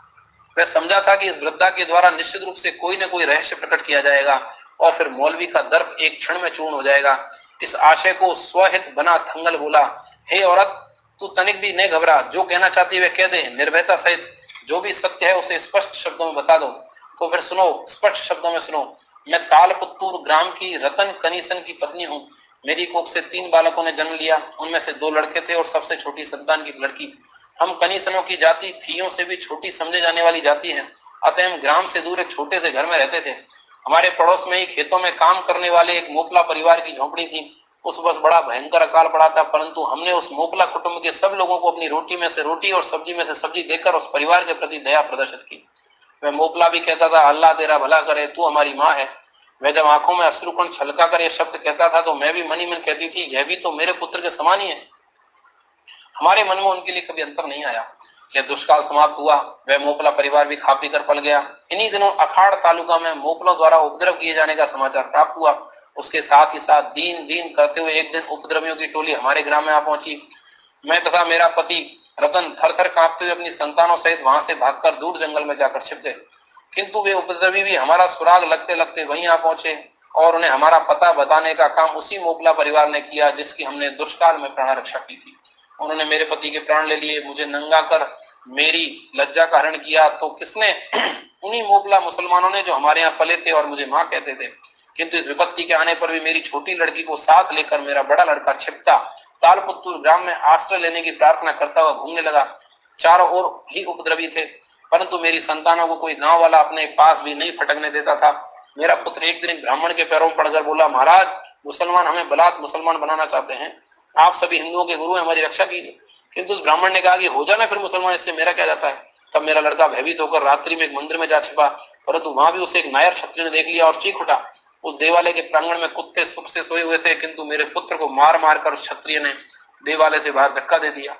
वह समझा था कि इस वृद्धा के द्वारा निश्चित रूप से कोई न कोई रहस्य प्रकट किया जाएगा, और फिर मौलवी का दर्प एक क्षण में चूर्ण हो जाएगा। इस आशय को स्वहित बना थंगल बोला, हे औरत, तू तनिक भी नहीं घबरा, जो कहना चाहती है वह कह दे, निर्भयता सहित। जो भी सत्य है उसे स्पष्ट शब्दों में बता दो। तो फिर सुनो, स्पष्ट शब्दों में सुनो। मैं तालपुत्तूर ग्राम की रतन कनीसन की पत्नी हूँ। मेरी कोख से 3 बालकों ने जन्म लिया, उनमें से 2 लड़के थे और सबसे छोटी संतान की लड़की। हम कनीसनों की जाति थियों से भी छोटी समझे जाने वाली जाति है। अतः हम ग्राम से दूर एक छोटे से घर में रहते थे। हमारे पड़ोस में ही खेतों में काम करने वाले एक मोपला परिवार की झोपड़ी थी। उस वर्ष बड़ा भयंकर अकाल पड़ा था, परंतु हमने उस मोपला कुटुंब के सब लोगों को अपनी रोटी में से रोटी और सब्जी में से सब्जी देकर उस परिवार के प्रति दया प्रदर्शित की। वह मोपला भी कहता था, अल्लाह तेरा भला करे, तू हमारी माँ है। वह जब आंखों में अश्रुकण छलका कर यह शब्द कहता था, तो मैं भी मनी मन कहती थी, यह भी तो मेरे पुत्र के समान ही है। हमारे मन में उनके लिए कभी अंतर नहीं आया। यह दुष्काल समाप्त हुआ, वह मोपला परिवार भी खा पी कर पल गया। इन्हीं दिनों अखाड़ तालुका में मोपलों द्वारा उपद्रव किए जाने का समाचार प्राप्त हुआ। उसके साथ ही साथ दीन दीन करते हुए एक दिन उपद्रवियों की टोली हमारे ग्राम में आ पहुंची। मैं तथा मेरा पति रतन थर थर कांपते हुए अपनी संतानों सहित वहां से भागकर दूर जंगल में जाकर छिप गए। किंतु वे उपद्रवी भी हमारा सुराग लगते लगते वहीं आ पहुंचे, और उन्हें हमारा पता बताने का काम उसी मोपला परिवार ने किया जिसकी हमने दुष्काल में प्राण रक्षा की थी। उन्होंने मेरे पति के प्राण ले लिए, मुझे नंगा कर मेरी लज्जा का हरण किया। तो किसने? उन्हीं मोपला मुसलमानों ने, जो हमारे यहाँ पले थे और मुझे माँ कहते थे। किंतु इस विपत्ति के आने पर भी मेरी छोटी लड़की को साथ लेकर मेरा बड़ा लड़का छिपता तालपुत्तूर ग्राम में आश्रय लेने की प्रार्थना करता हुआ घूमने लगा। चारों ओर ही उपद्रवी थे, परंतु मेरी संतानों को कोई गांव वाला अपने पास भी नहीं फटकने देता था। मेरा पुत्र एक दिन ब्राह्मण के पैरों में पड़कर बोला, महाराज, मुसलमान हमें बलात् मुसलमान बनाना चाहते हैं, आप सभी हिंदुओं के गुरु हैं, हमारी रक्षा कीजिए। किंतु उस ब्राह्मण ने कहा कि हो जाना फिर मुसलमान, इससे मेरा क्या जाता है। तब मेरा लड़का भयभीत होकर रात्रि में एक मंदिर में जा छिपा, परंतु वहां भी उसे एक नायर क्षत्रिय ने देख लिया और चीख उठा। उस देवालय के प्रांगण में कुत्ते सुख से सोए हुए थे, किंतु मेरे पुत्र को मार मार कर उस क्षत्रिय ने देवालय से बाहर धक्का दे दिया।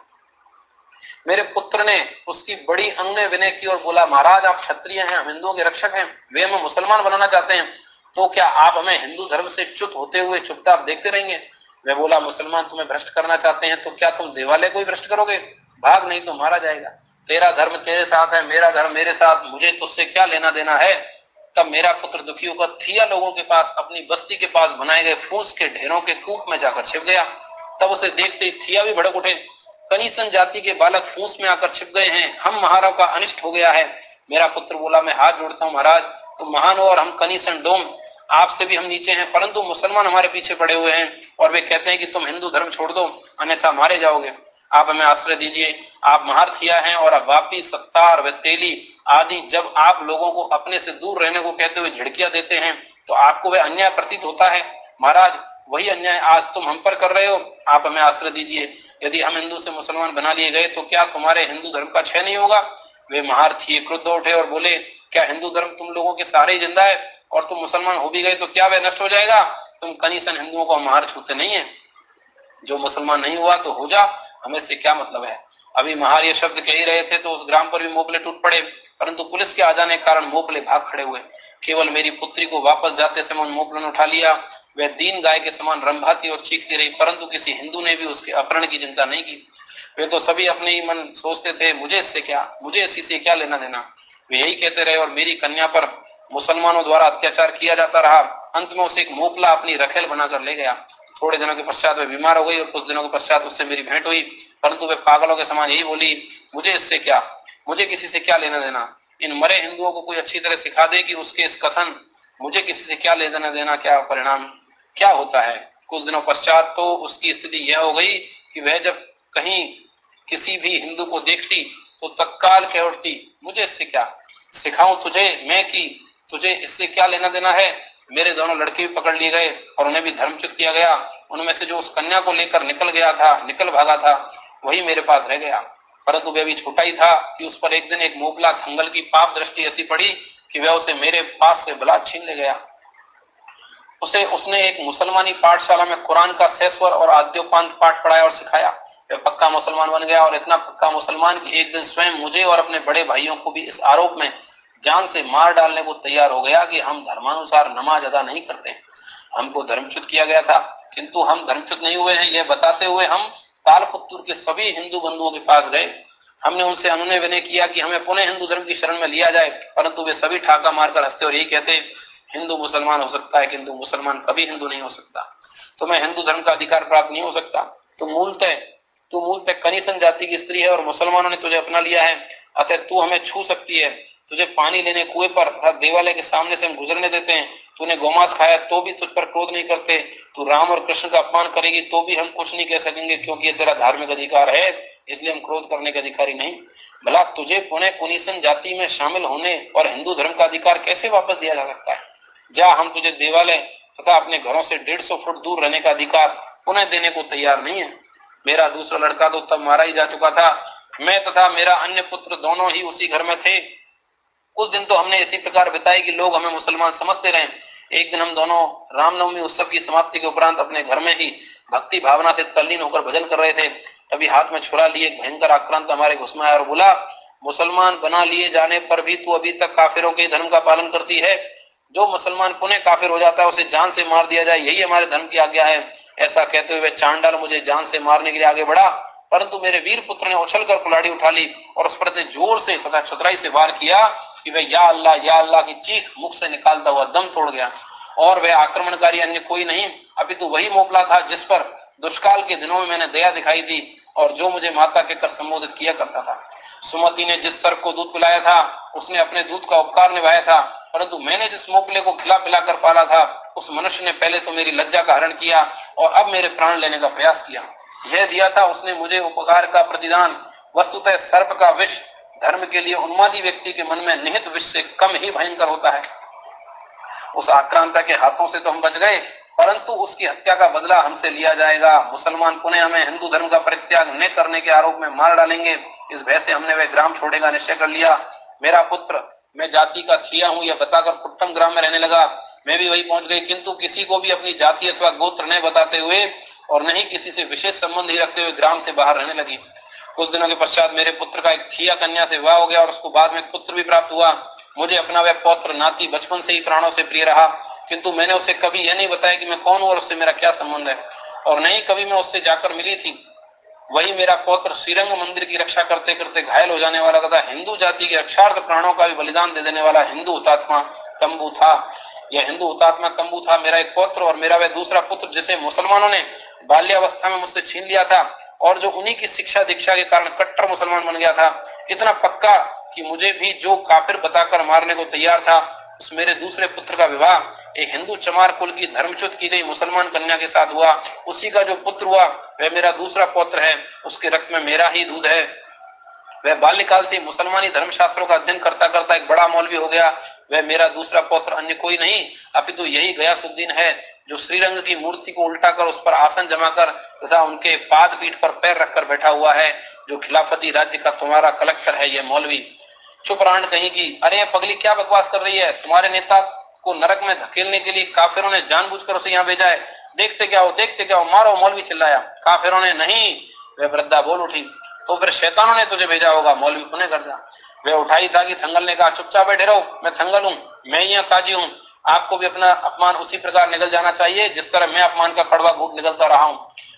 मेरे पुत्र ने उसकी बड़ी अंगने विनय की और बोला, महाराज, आप क्षत्रिय हैं, हम हिंदुओं के रक्षक हैं, वे हमें मुसलमान बनाना चाहते हैं, तो क्या आप हमें हिंदू धर्म से च्युत होते हुए चुपचाप देखते रहेंगे? मैं बोला, मुसलमान तुम्हें भ्रष्ट करना चाहते हैं, तो क्या तुम देवालय को ही भ्रष्ट करोगे? भाग, नहीं तो मारा जाएगा। तेरा धर्म तेरे साथ है, मेरा धर्म मेरे साथ, मुझे तुझसे क्या लेना देना है। तब मेरा पुत्र दुखी होकर थिया लोगों के पास, अपनी बस्ती के पास बनाए गए फूस के ढेरों के कूप में जाकर छिप गया। तब उसे देखते ही थिया भी भड़क उठे। कनीसन जाति के बालक फूस में आकर छिप गए हैं, हम महाराव का अनिष्ट हो गया है। मेरा पुत्र बोला, मैं हाथ जोड़ता हूँ महाराज, तुम महान हो और हम कनीसन डोम, आपसे भी हम नीचे हैं, परंतु मुसलमान हमारे पीछे पड़े हुए हैं और वे कहते हैं कि तुम हिंदू धर्म छोड़ दो, अन्यथा मारे जाओगे। आप हमें आश्रय दीजिए। आप महारथिया हैं और वापी, सत्तार व तेली आदि जब आप लोगों को अपने से दूर रहने को कहते हुए झिड़कियां देते हैं, तो आपको वह अन्याय प्रतीत होता है। महाराज, वही अन्याय आज तुम हम पर कर रहे हो। आप हमें आश्रय दीजिए। यदि हम हिंदू से मुसलमान बना लिए गए तो क्या तुम्हारे हिंदू धर्म का क्षय नहीं होगा? वे महारथी क्रुद्ध उठे और बोले, क्या हिंदू धर्म तुम लोगों के सारे ही जिंदा है और तुम मुसलमान हो भी गए तो क्या वह नष्ट हो जाएगा? तुम कनीसन हिंदुओं को महार छूते नहीं है। जो मुसलमान नहीं हुआ तो हो जा, हमें से क्या मतलब है। अभी महार ये शब्द कह ही रहे थे तो उस ग्राम पर भी मोपले टूट पड़े, परंतु पुलिस के आ जाने के कारण मोपले भाग खड़े हुए। केवल मेरी पुत्री को वापस जाते समय उन मोपलों ने उठा लिया। वह दीन गाय के समान रंभाती और चीखती रही, परंतु किसी हिंदू ने भी उसके अपहरण की चिंता नहीं की। वे तो सभी अपने ही मन सोचते थे, मुझे इससे क्या, मुझे इसी से क्या लेना देना। वे यही कहते रहे और मेरी कन्या पर मुसलमानों द्वारा अत्याचार किया जाता रहा। अंत में उसे एक मोपला अपनी रखेल बनाकर ले गया। थोड़े दिनों के पश्चात वे बीमार हो गई और कुछ दिनों के पश्चात उससे मेरी भेंट हुई, परंतु वे पागलों के समान यही बोली, मुझे इससे क्या, मुझे किसी से क्या लेना देना। इन मरे हिंदुओं को कोई अच्छी तरह सिखा दे कि उसके इस कथन मुझे किसी से क्या लेना देना क्या परिणाम क्या होता है। कुछ दिनों पश्चात तो उसकी स्थिति यह हो गई कि वह जब कहीं किसी भी हिंदू को देखती तो तत्काल कह उठती, मुझे इससे क्या, सिखाऊं तुझे मैं कि तुझे इससे क्या लेना देना है। मेरे दोनों लड़के भी पकड़ लिए गए और उन्हें भी धर्मच्युत किया गया। उनमें से जो उस कन्या को लेकर निकल भागा था, वही मेरे पास रह गया। परंतु वह भी छोटा ही था कि उस पर एक दिन एक मोबला थंगल की पाप दृष्टि ऐसी पड़ी कि वह उसे मेरे पास से बलात् छीन ले गया। उसने एक मुसलमानी पाठशाला में कुरान का सैस्वर और आद्योपांत पाठ पढ़ाया और सिखाया। वह पक्का मुसलमान बन गया और इतना पक्का मुसलमान कि एक दिन स्वयं मुझे और अपने बड़े भाइयों को भी इस आरोप में जान से मार डालने को तैयार हो गया कि हम धर्मानुसार नमाज अदा नहीं करते। हमको धर्मच्युत किया गया था, किंतु हम धर्मच्युत नहीं हुए हैं, यह बताते हुए हम तालपुत्तूर के सभी हिंदू बंधुओं के पास गए। हमने उनसे अनुनय विनय किया कि हमें पुनः हिंदू धर्म की शरण में लिया जाए, परंतु वे सभी ठाका मारकर हंसते और यही कहते, हिंदू मुसलमान हो सकता है किंतु मुसलमान कभी हिंदू नहीं हो सकता। तुम्हें हिंदू धर्म का अधिकार प्राप्त नहीं हो सकता। तू मूलतः कनीसन जाति की स्त्री है और मुसलमानों ने तुझे अपना लिया है, अतः तू हमें छू सकती है। तुझे पानी लेने कुएं पर तथा देवालय के सामने से हम गुजरने देते हैं। तूने गोमांस खाया तो भी तुझ पर क्रोध नहीं करते। तू राम और कृष्ण का अपमान करेगी तो भी हम कुछ नहीं कह सकेंगे, क्योंकि ये तेरा धार्मिक अधिकार है, इसलिए हम क्रोध करने के अधिकारी नहीं। भला तुझे पुनः कुनीसन जाति में शामिल होने और हिंदू धर्म का अधिकार कैसे वापस दिया जा सकता है? जा, हम तुझे देवालय तथा अपने घरों से 150 फुट दूर रहने का अधिकार पुनः देने को तैयार नहीं है। मेरा दूसरा लड़का तो तब मारा ही जा चुका था। मैं तथा मेरा अन्य पुत्र दोनों ही उसी घर में थे। उस दिन तो हमने इसी प्रकार बिताई कि लोग हमें मुसलमान समझते रहे। एक दिन हम दोनों रामनवमी उत्सव की समाप्ति के उपरांत अपने घर में ही भक्ति भावना से तल्लीन होकर भजन कर रहे थे। तभी हाथ में छुरा लिए एक भयंकर आक्रांत हमारे घुस में आया और बोला, मुसलमान बना लिए जाने पर भी तू अभी तक काफिरों के धर्म का पालन करती है। जो मुसलमान पुनः काफिर हो जाता है उसे जान से मार दिया जाए, यही हमारे धर्म की आज्ञा है। ऐसा कहते हुए चांडाल मुझे जान से मारने के लिए आगे बढ़ा, परंतु मेरे वीर पुत्र ने उछलकर कुल्हाड़ी उठा ली और उस पर इतने जोर से तथा चतुराई से वार किया कि वह या अल्लाह की चीख मुख से निकालता हुआ दम तोड़ गया। और वह आक्रमणकारी अन्य कोई नहीं, अभी तो वही मोपला था जिस पर दुष्काल के दिनों में मैंने दया दिखाई दी और जो मुझे माता कहकर संबोधित किया करता था। सुमति ने जिस सर्प को दूध पिलाया था उसने अपने दूध का उपकार निभाया था, परंतु मैंने जिस मोपले को खिला पिला कर पाला था उस मनुष्य ने पहले तो मेरी लज्जा का हरण किया और अब मेरे प्राण लेने का प्रयास किया। यह दिया था उसने मुझे उपकार का प्रतिदान। वस्तुतः सर्प का विष धर्म के लिए उन्मादी व्यक्ति के मन में निहित विष से कम ही भयंकर होता है। उस आक्रांता के हाथों से तो हम बच गए, परंतु उसकी हत्या का बदला हमसे लिया जाएगा। मुसलमान पुनः हमें हिंदू धर्म का परित्याग न करने के आरोप में मार डालेंगे। इस भय से हमने वह ग्राम छोड़ेगा निश्चय कर लिया। मेरा पुत्र, मैं जाति का थिया हूँ, यह बताकर कुट्टम ग्राम में रहने लगा। मैं भी वही पहुंच गई, किंतु किसी को भी अपनी जाति अथवा गोत्र नहीं बताते हुए और नहीं किसी से विशेष संबंध ही रखते हुए ग्राम से बाहर रहने लगी। कुछ दिनों के पश्चात मेरे पुत्र का एक थिया कन्या से विवाह हो गया और उसको बाद में पुत्र भी प्राप्त हुआ। मुझे अपना वह पौत्र नाती बचपन से ही प्राणों से प्रिय रहा, किंतु मैंने उसे कभी यह नहीं बताया कि मैं कौन हूं और उससे मेरा क्या संबंध है, और नहीं कभी मैं उससे जाकर मिली थी। वही मेरा पौत्र श्रीरंग मंदिर की रक्षा करते करते घायल हो जाने वाला तथा हिंदू जाति के रक्षार्थ प्राणों का भी बलिदान दे देने वाला हिंदू हुतात्मा कंबू था। यह हिंदू हुतात्मा कंबू था मेरा एक पौत्र, और मेरा वह दूसरा पुत्र जिसे मुसलमानों ने बाल्यावस्था में मुझसे छीन लिया था और जो उन्हीं की शिक्षा दीक्षा के कारण कट्टर मुसलमान बन गया था, इतना पक्का कि मुझे भी जो काफिर बताकर मारने को तैयार था। उस मेरे दूसरे पुत्र का विवाह एक हिंदू चमार कुल की धर्मच्युत की गई मुसलमान कन्या के साथ हुआ। उसी का जो पुत्र हुआ वह मेरा दूसरा पौत्र है, उसके रक्त में मेरा ही दूध है। वह बाल्यकाल से मुसलमानी धर्मशास्त्रों का अध्ययन करता करता एक बड़ा मौलवी हो गया। वह मेरा दूसरा पौत्र अन्य कोई नहीं अपितु यही गयासुद्दीन है, जो श्रीरंग की मूर्ति को उल्टा कर उस पर आसन जमाकर तथा उनके पाद पीठ पर पैर रखकर बैठा हुआ है, जो खिलाफती राज्य का तुम्हारा कलेक्टर है। यह मौलवी चुप रांड कहीं की, अरे पगली क्या बकवास कर रही है? तुम्हारे नेता को नरक में धकेलने के लिए काफिरों ने जानबूझकर उसे यहाँ भेजा है। देखते क्या हो, मारो। मौलवी चिल्लाया। काफिरों ने नहीं, वह वृद्धा बोल उठी। तो फिर शैतानों ने तुझे भेजा होगा। मौलवी पुनः गर्जा। वह उठाई था कि थंगल ने कहा, चुपचाप बैठे रहो, मैं थंगल हूँ, मैं यहाँ काजी हूँ। आपको भी अपना अपमान उसी प्रकार निगल जाना चाहिए जिस तरह मैं अपमान का कड़वा घूंट निगलता रहा हूँ।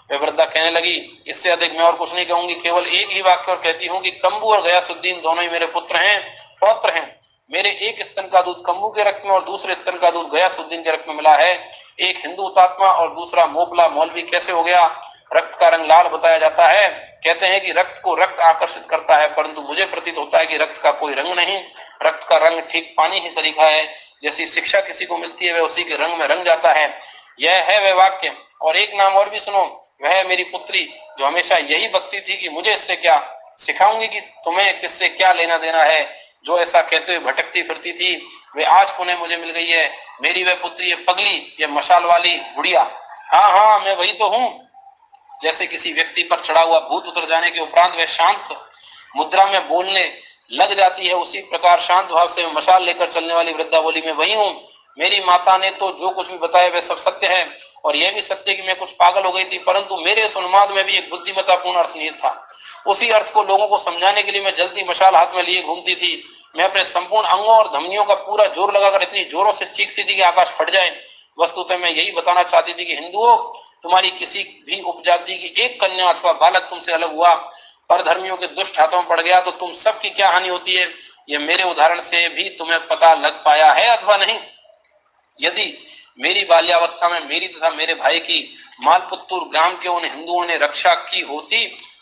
वे वृद्धा कहने लगी, इससे अधिक मैं और कुछ नहीं कहूंगी, केवल एक ही वाक्य और कहती हूँ कि कम्बू और गयासुद्दीन दोनों ही मेरे पुत्र हैं, पौत्र हैं। मेरे एक स्तन का दूध कम्बू के रक्त में और दूसरे स्तन का दूध गयासुद्दीन के रक्त में मिला है। एक हिंदू हुतात्मा और दूसरा मोबला मौलवी कैसे हो गया? रक्त का रंग लाल बताया जाता है। कहते हैं कि रक्त को रक्त आकर्षित करता है, परंतु मुझे प्रतीत होता है कि रक्त का कोई रंग नहीं। रक्त का रंग ठीक पानी ही सरीखा है। जैसी शिक्षा किसी को मिलती है वह उसी के रंग में रंग जाता है। यह है वह वाक्य। और एक नाम और भी सुनो, वह है मेरी पुत्री जो हमेशा यही बकती थी कि मुझे इससे क्या सिखाऊंगी, कि तुम्हें किससे क्या लेना देना है। जो ऐसा कहते हुए भटकती फिरती थी वे आज पुनः मुझे मिल गई है। मेरी वह पुत्री, ये पगली, ये मशाल वाली बुढ़िया। हाँ हाँ, मैं वही तो हूँ। जैसे किसी व्यक्ति पर चढ़ा हुआ भूत उतर जाने के उपरांत वह शांत मुद्रा में बोलने लग जाती है, उसी प्रकार शांत भाव से मशाल लेकर चलने वाली वृद्धा बोली, मैं वही हूँ। मेरी माता ने तो जो कुछ भी बताया वह सब सत्य है, और यह भी सत्य कि मैं कुछ पागल हो गई थी, परंतु मेरे इस उन्माद में भी एक बुद्धिमत्तापूर्ण अर्थ निहित था। उसी अर्थ को लोगों को समझाने के लिए मैं जल्दी मशाल हाथ में लिए घूमती थी। मैं अपने संपूर्ण अंगों और धमनियों का पूरा जोर लगाकर इतनी जोरों से चीखती थी कि आकाश फट जाए। वस्तुतः मैं यही बताना चाहती थी कि हिंदुओं, तुम्हारी किसी भी उपजाति की एक कन्या अथवा बालक तुमसे अलग हुआ, परधर्मियों के दुष्ट हाथों में पड़ गया, तो तुम सबकी क्या हानि होती है, यह मेरे उदाहरण से भी तुम्हें पता लग पाया है अथवा नहीं। यदि मेरी बाल्यावस्था में मेरी तथा मेरे भाई की मालपुत्तूर ग्राम के उन हिंदुओं ने रक्षा की होती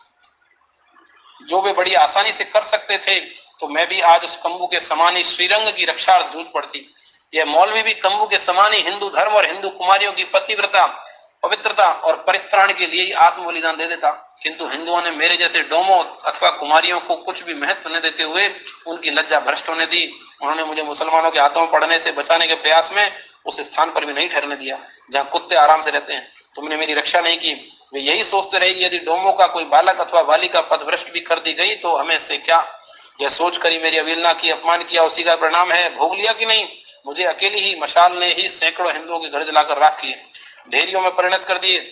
जो वे बड़ी आसानी से कर सकते थे, तो मैं भी आज उस कम्बू के समान ही श्रीरंग की रक्षा जूझ पड़ती। यह मौलवी भी कम्बू के समान ही हिंदू धर्म और हिंदू कुमारियों की पतिव्रता, पवित्रता और परित्राण के लिए ही आत्म बलिदान दे देता। किंतु हिंदुओं ने मेरे जैसे डोमों अथवा कुमारियों को कुछ भी महत्व न देते हुए उनकी लज्जा भ्रष्ट होने दी। उन्होंने मुझे मुसलमानों के हाथों में पड़ने से बचाने के प्रयास में उस स्थान पर भी नहीं ठहरने दिया जहाँ कुत्ते आराम से रहते हैं। तुमने मेरी रक्षा नहीं की। वे यही सोचते रहे कि यदि डोमों का कोई बालक अथवा बालिका पथभ्रष्ट भी कर दी गई तो हमें इससे क्या। यह सोचकर ही मेरी अवहेलना की, अपमान किया, उसी का परिणाम है। भोग लिया कि नहीं? मुझे अकेली ही मशाल ने ही सैकड़ों हिंदुओं के घर जलाकर राख किए, ढेरियों में परिणत कर दिए।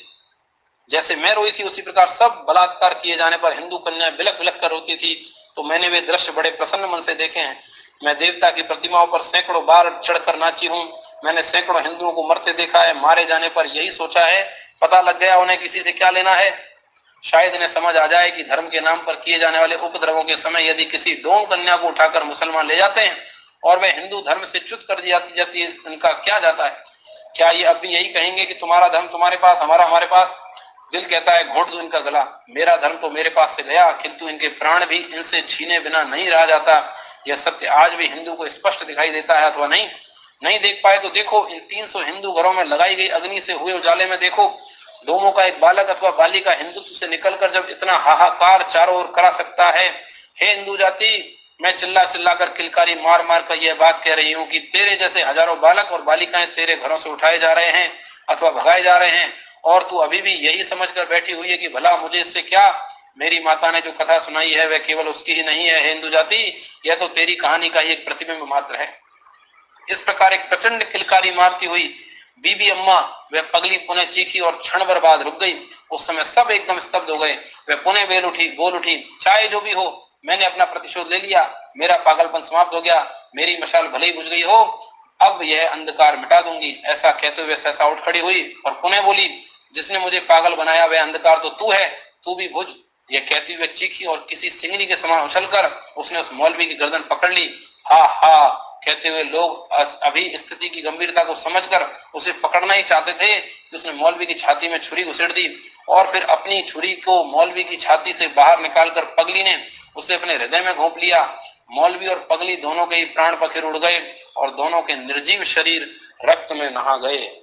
जैसे मैं रोई थी उसी प्रकार सब बलात्कार किए जाने पर हिंदू कन्याएं बिलख बिलख कर रोती थी। तो मैंने वे दृश्य बड़े प्रसन्न मन से देखे हैं। मैं देवता की प्रतिमाओं पर सैकड़ों बार चढ़कर नाची हूँ। मैंने सैकड़ों हिंदुओं को मरते देखा है, मारे जाने पर यही सोचा है, पता लग गया उन्हें किसी से क्या लेना है। शायद इन्हें समझ आ जाए कि धर्म के नाम पर किए जाने वाले उपद्रवों के समय यदि किसी डोम कन्या को उठाकर मुसलमान ले जाते हैं और वह हिंदू धर्म से च्युत कर दी जाती है, इनका क्या जाता है? क्या ये अब भी यही कहेंगे कि तुम्हारा धर्म तुम्हारे पास, हमारा हमारे पास? दिल कहता है घोट दो इनका गला। मेरा धर्म तो मेरे पास से गया, किंतु इनके प्राण भी इनसे छीने बिना नहीं रहा जाता। यह सत्य आज भी हिंदू को स्पष्ट दिखाई देता है अथवा नहीं? नहीं देख पाए तो देखो, इन 300 हिंदू घरों में लगाई गई अग्नि से हुए उजाले में देखो। डोमों का एक बालक अथवा बालिका हिंदुत्व से निकलकर जब इतना हाहाकार चारों ओर करा सकता है। हे हिंदू जाति, मैं चिल्ला चिल्ला कर किलकारी मार मार कर यह बात कह रही हूँ कि तेरे जैसे हजारों बालक और बालिकाएं तेरे घरों से उठाए जा रहे हैं अथवा भगाए जा रहे हैं, और तू अभी भी यही समझकर बैठी हुई है कि भला मुझे इससे क्या। मेरी माता ने जो कथा सुनाई है वह केवल उसकी ही नहीं है हिंदू जाति, यह तो तेरी कहानी का ही एक प्रतिबिंब मात्र है। इस प्रकार एक प्रचंड किलकारी मारती हुई बीबी अम्मा वह पगली पुनः चीखी और क्षण भर बाद रुक गई। उस समय सब एकदम स्तब्ध हो गए। वह पुनः बोल उठी, चाहे जो भी हो, मैंने अपना प्रतिशोध ले लिया। मेरा पागलपन समाप्त हो गया। मेरी मशाल भले ही बुझ गई हो, अब यह अंधकार मिटा दूंगी। ऐसा कहते हुए सहसा उठ खड़ी हुई और पुनः बोली, जिसने मुझे पागल बनाया वह अंधकार तो तू है, तू भी बुझ। यह कहती हुए चीखी और किसी सिंगनी के समान उछलकर उसने उस मौलवी की गर्दन पकड़ ली। हा हा कहते हुए लोग अभी स्थिति की गंभीरता को समझकर उसे पकड़ना ही चाहते थे कि उसने मौलवी की छाती में छुरी घुसेड़ दी और फिर अपनी छुरी को मौलवी की छाती से बाहर निकालकर पगली ने उसे अपने हृदय में घोंप लिया। मौलवी और पगली दोनों के ही प्राण पखेरु उड़ गए और दोनों के निर्जीव शरीर रक्त में नहा गए।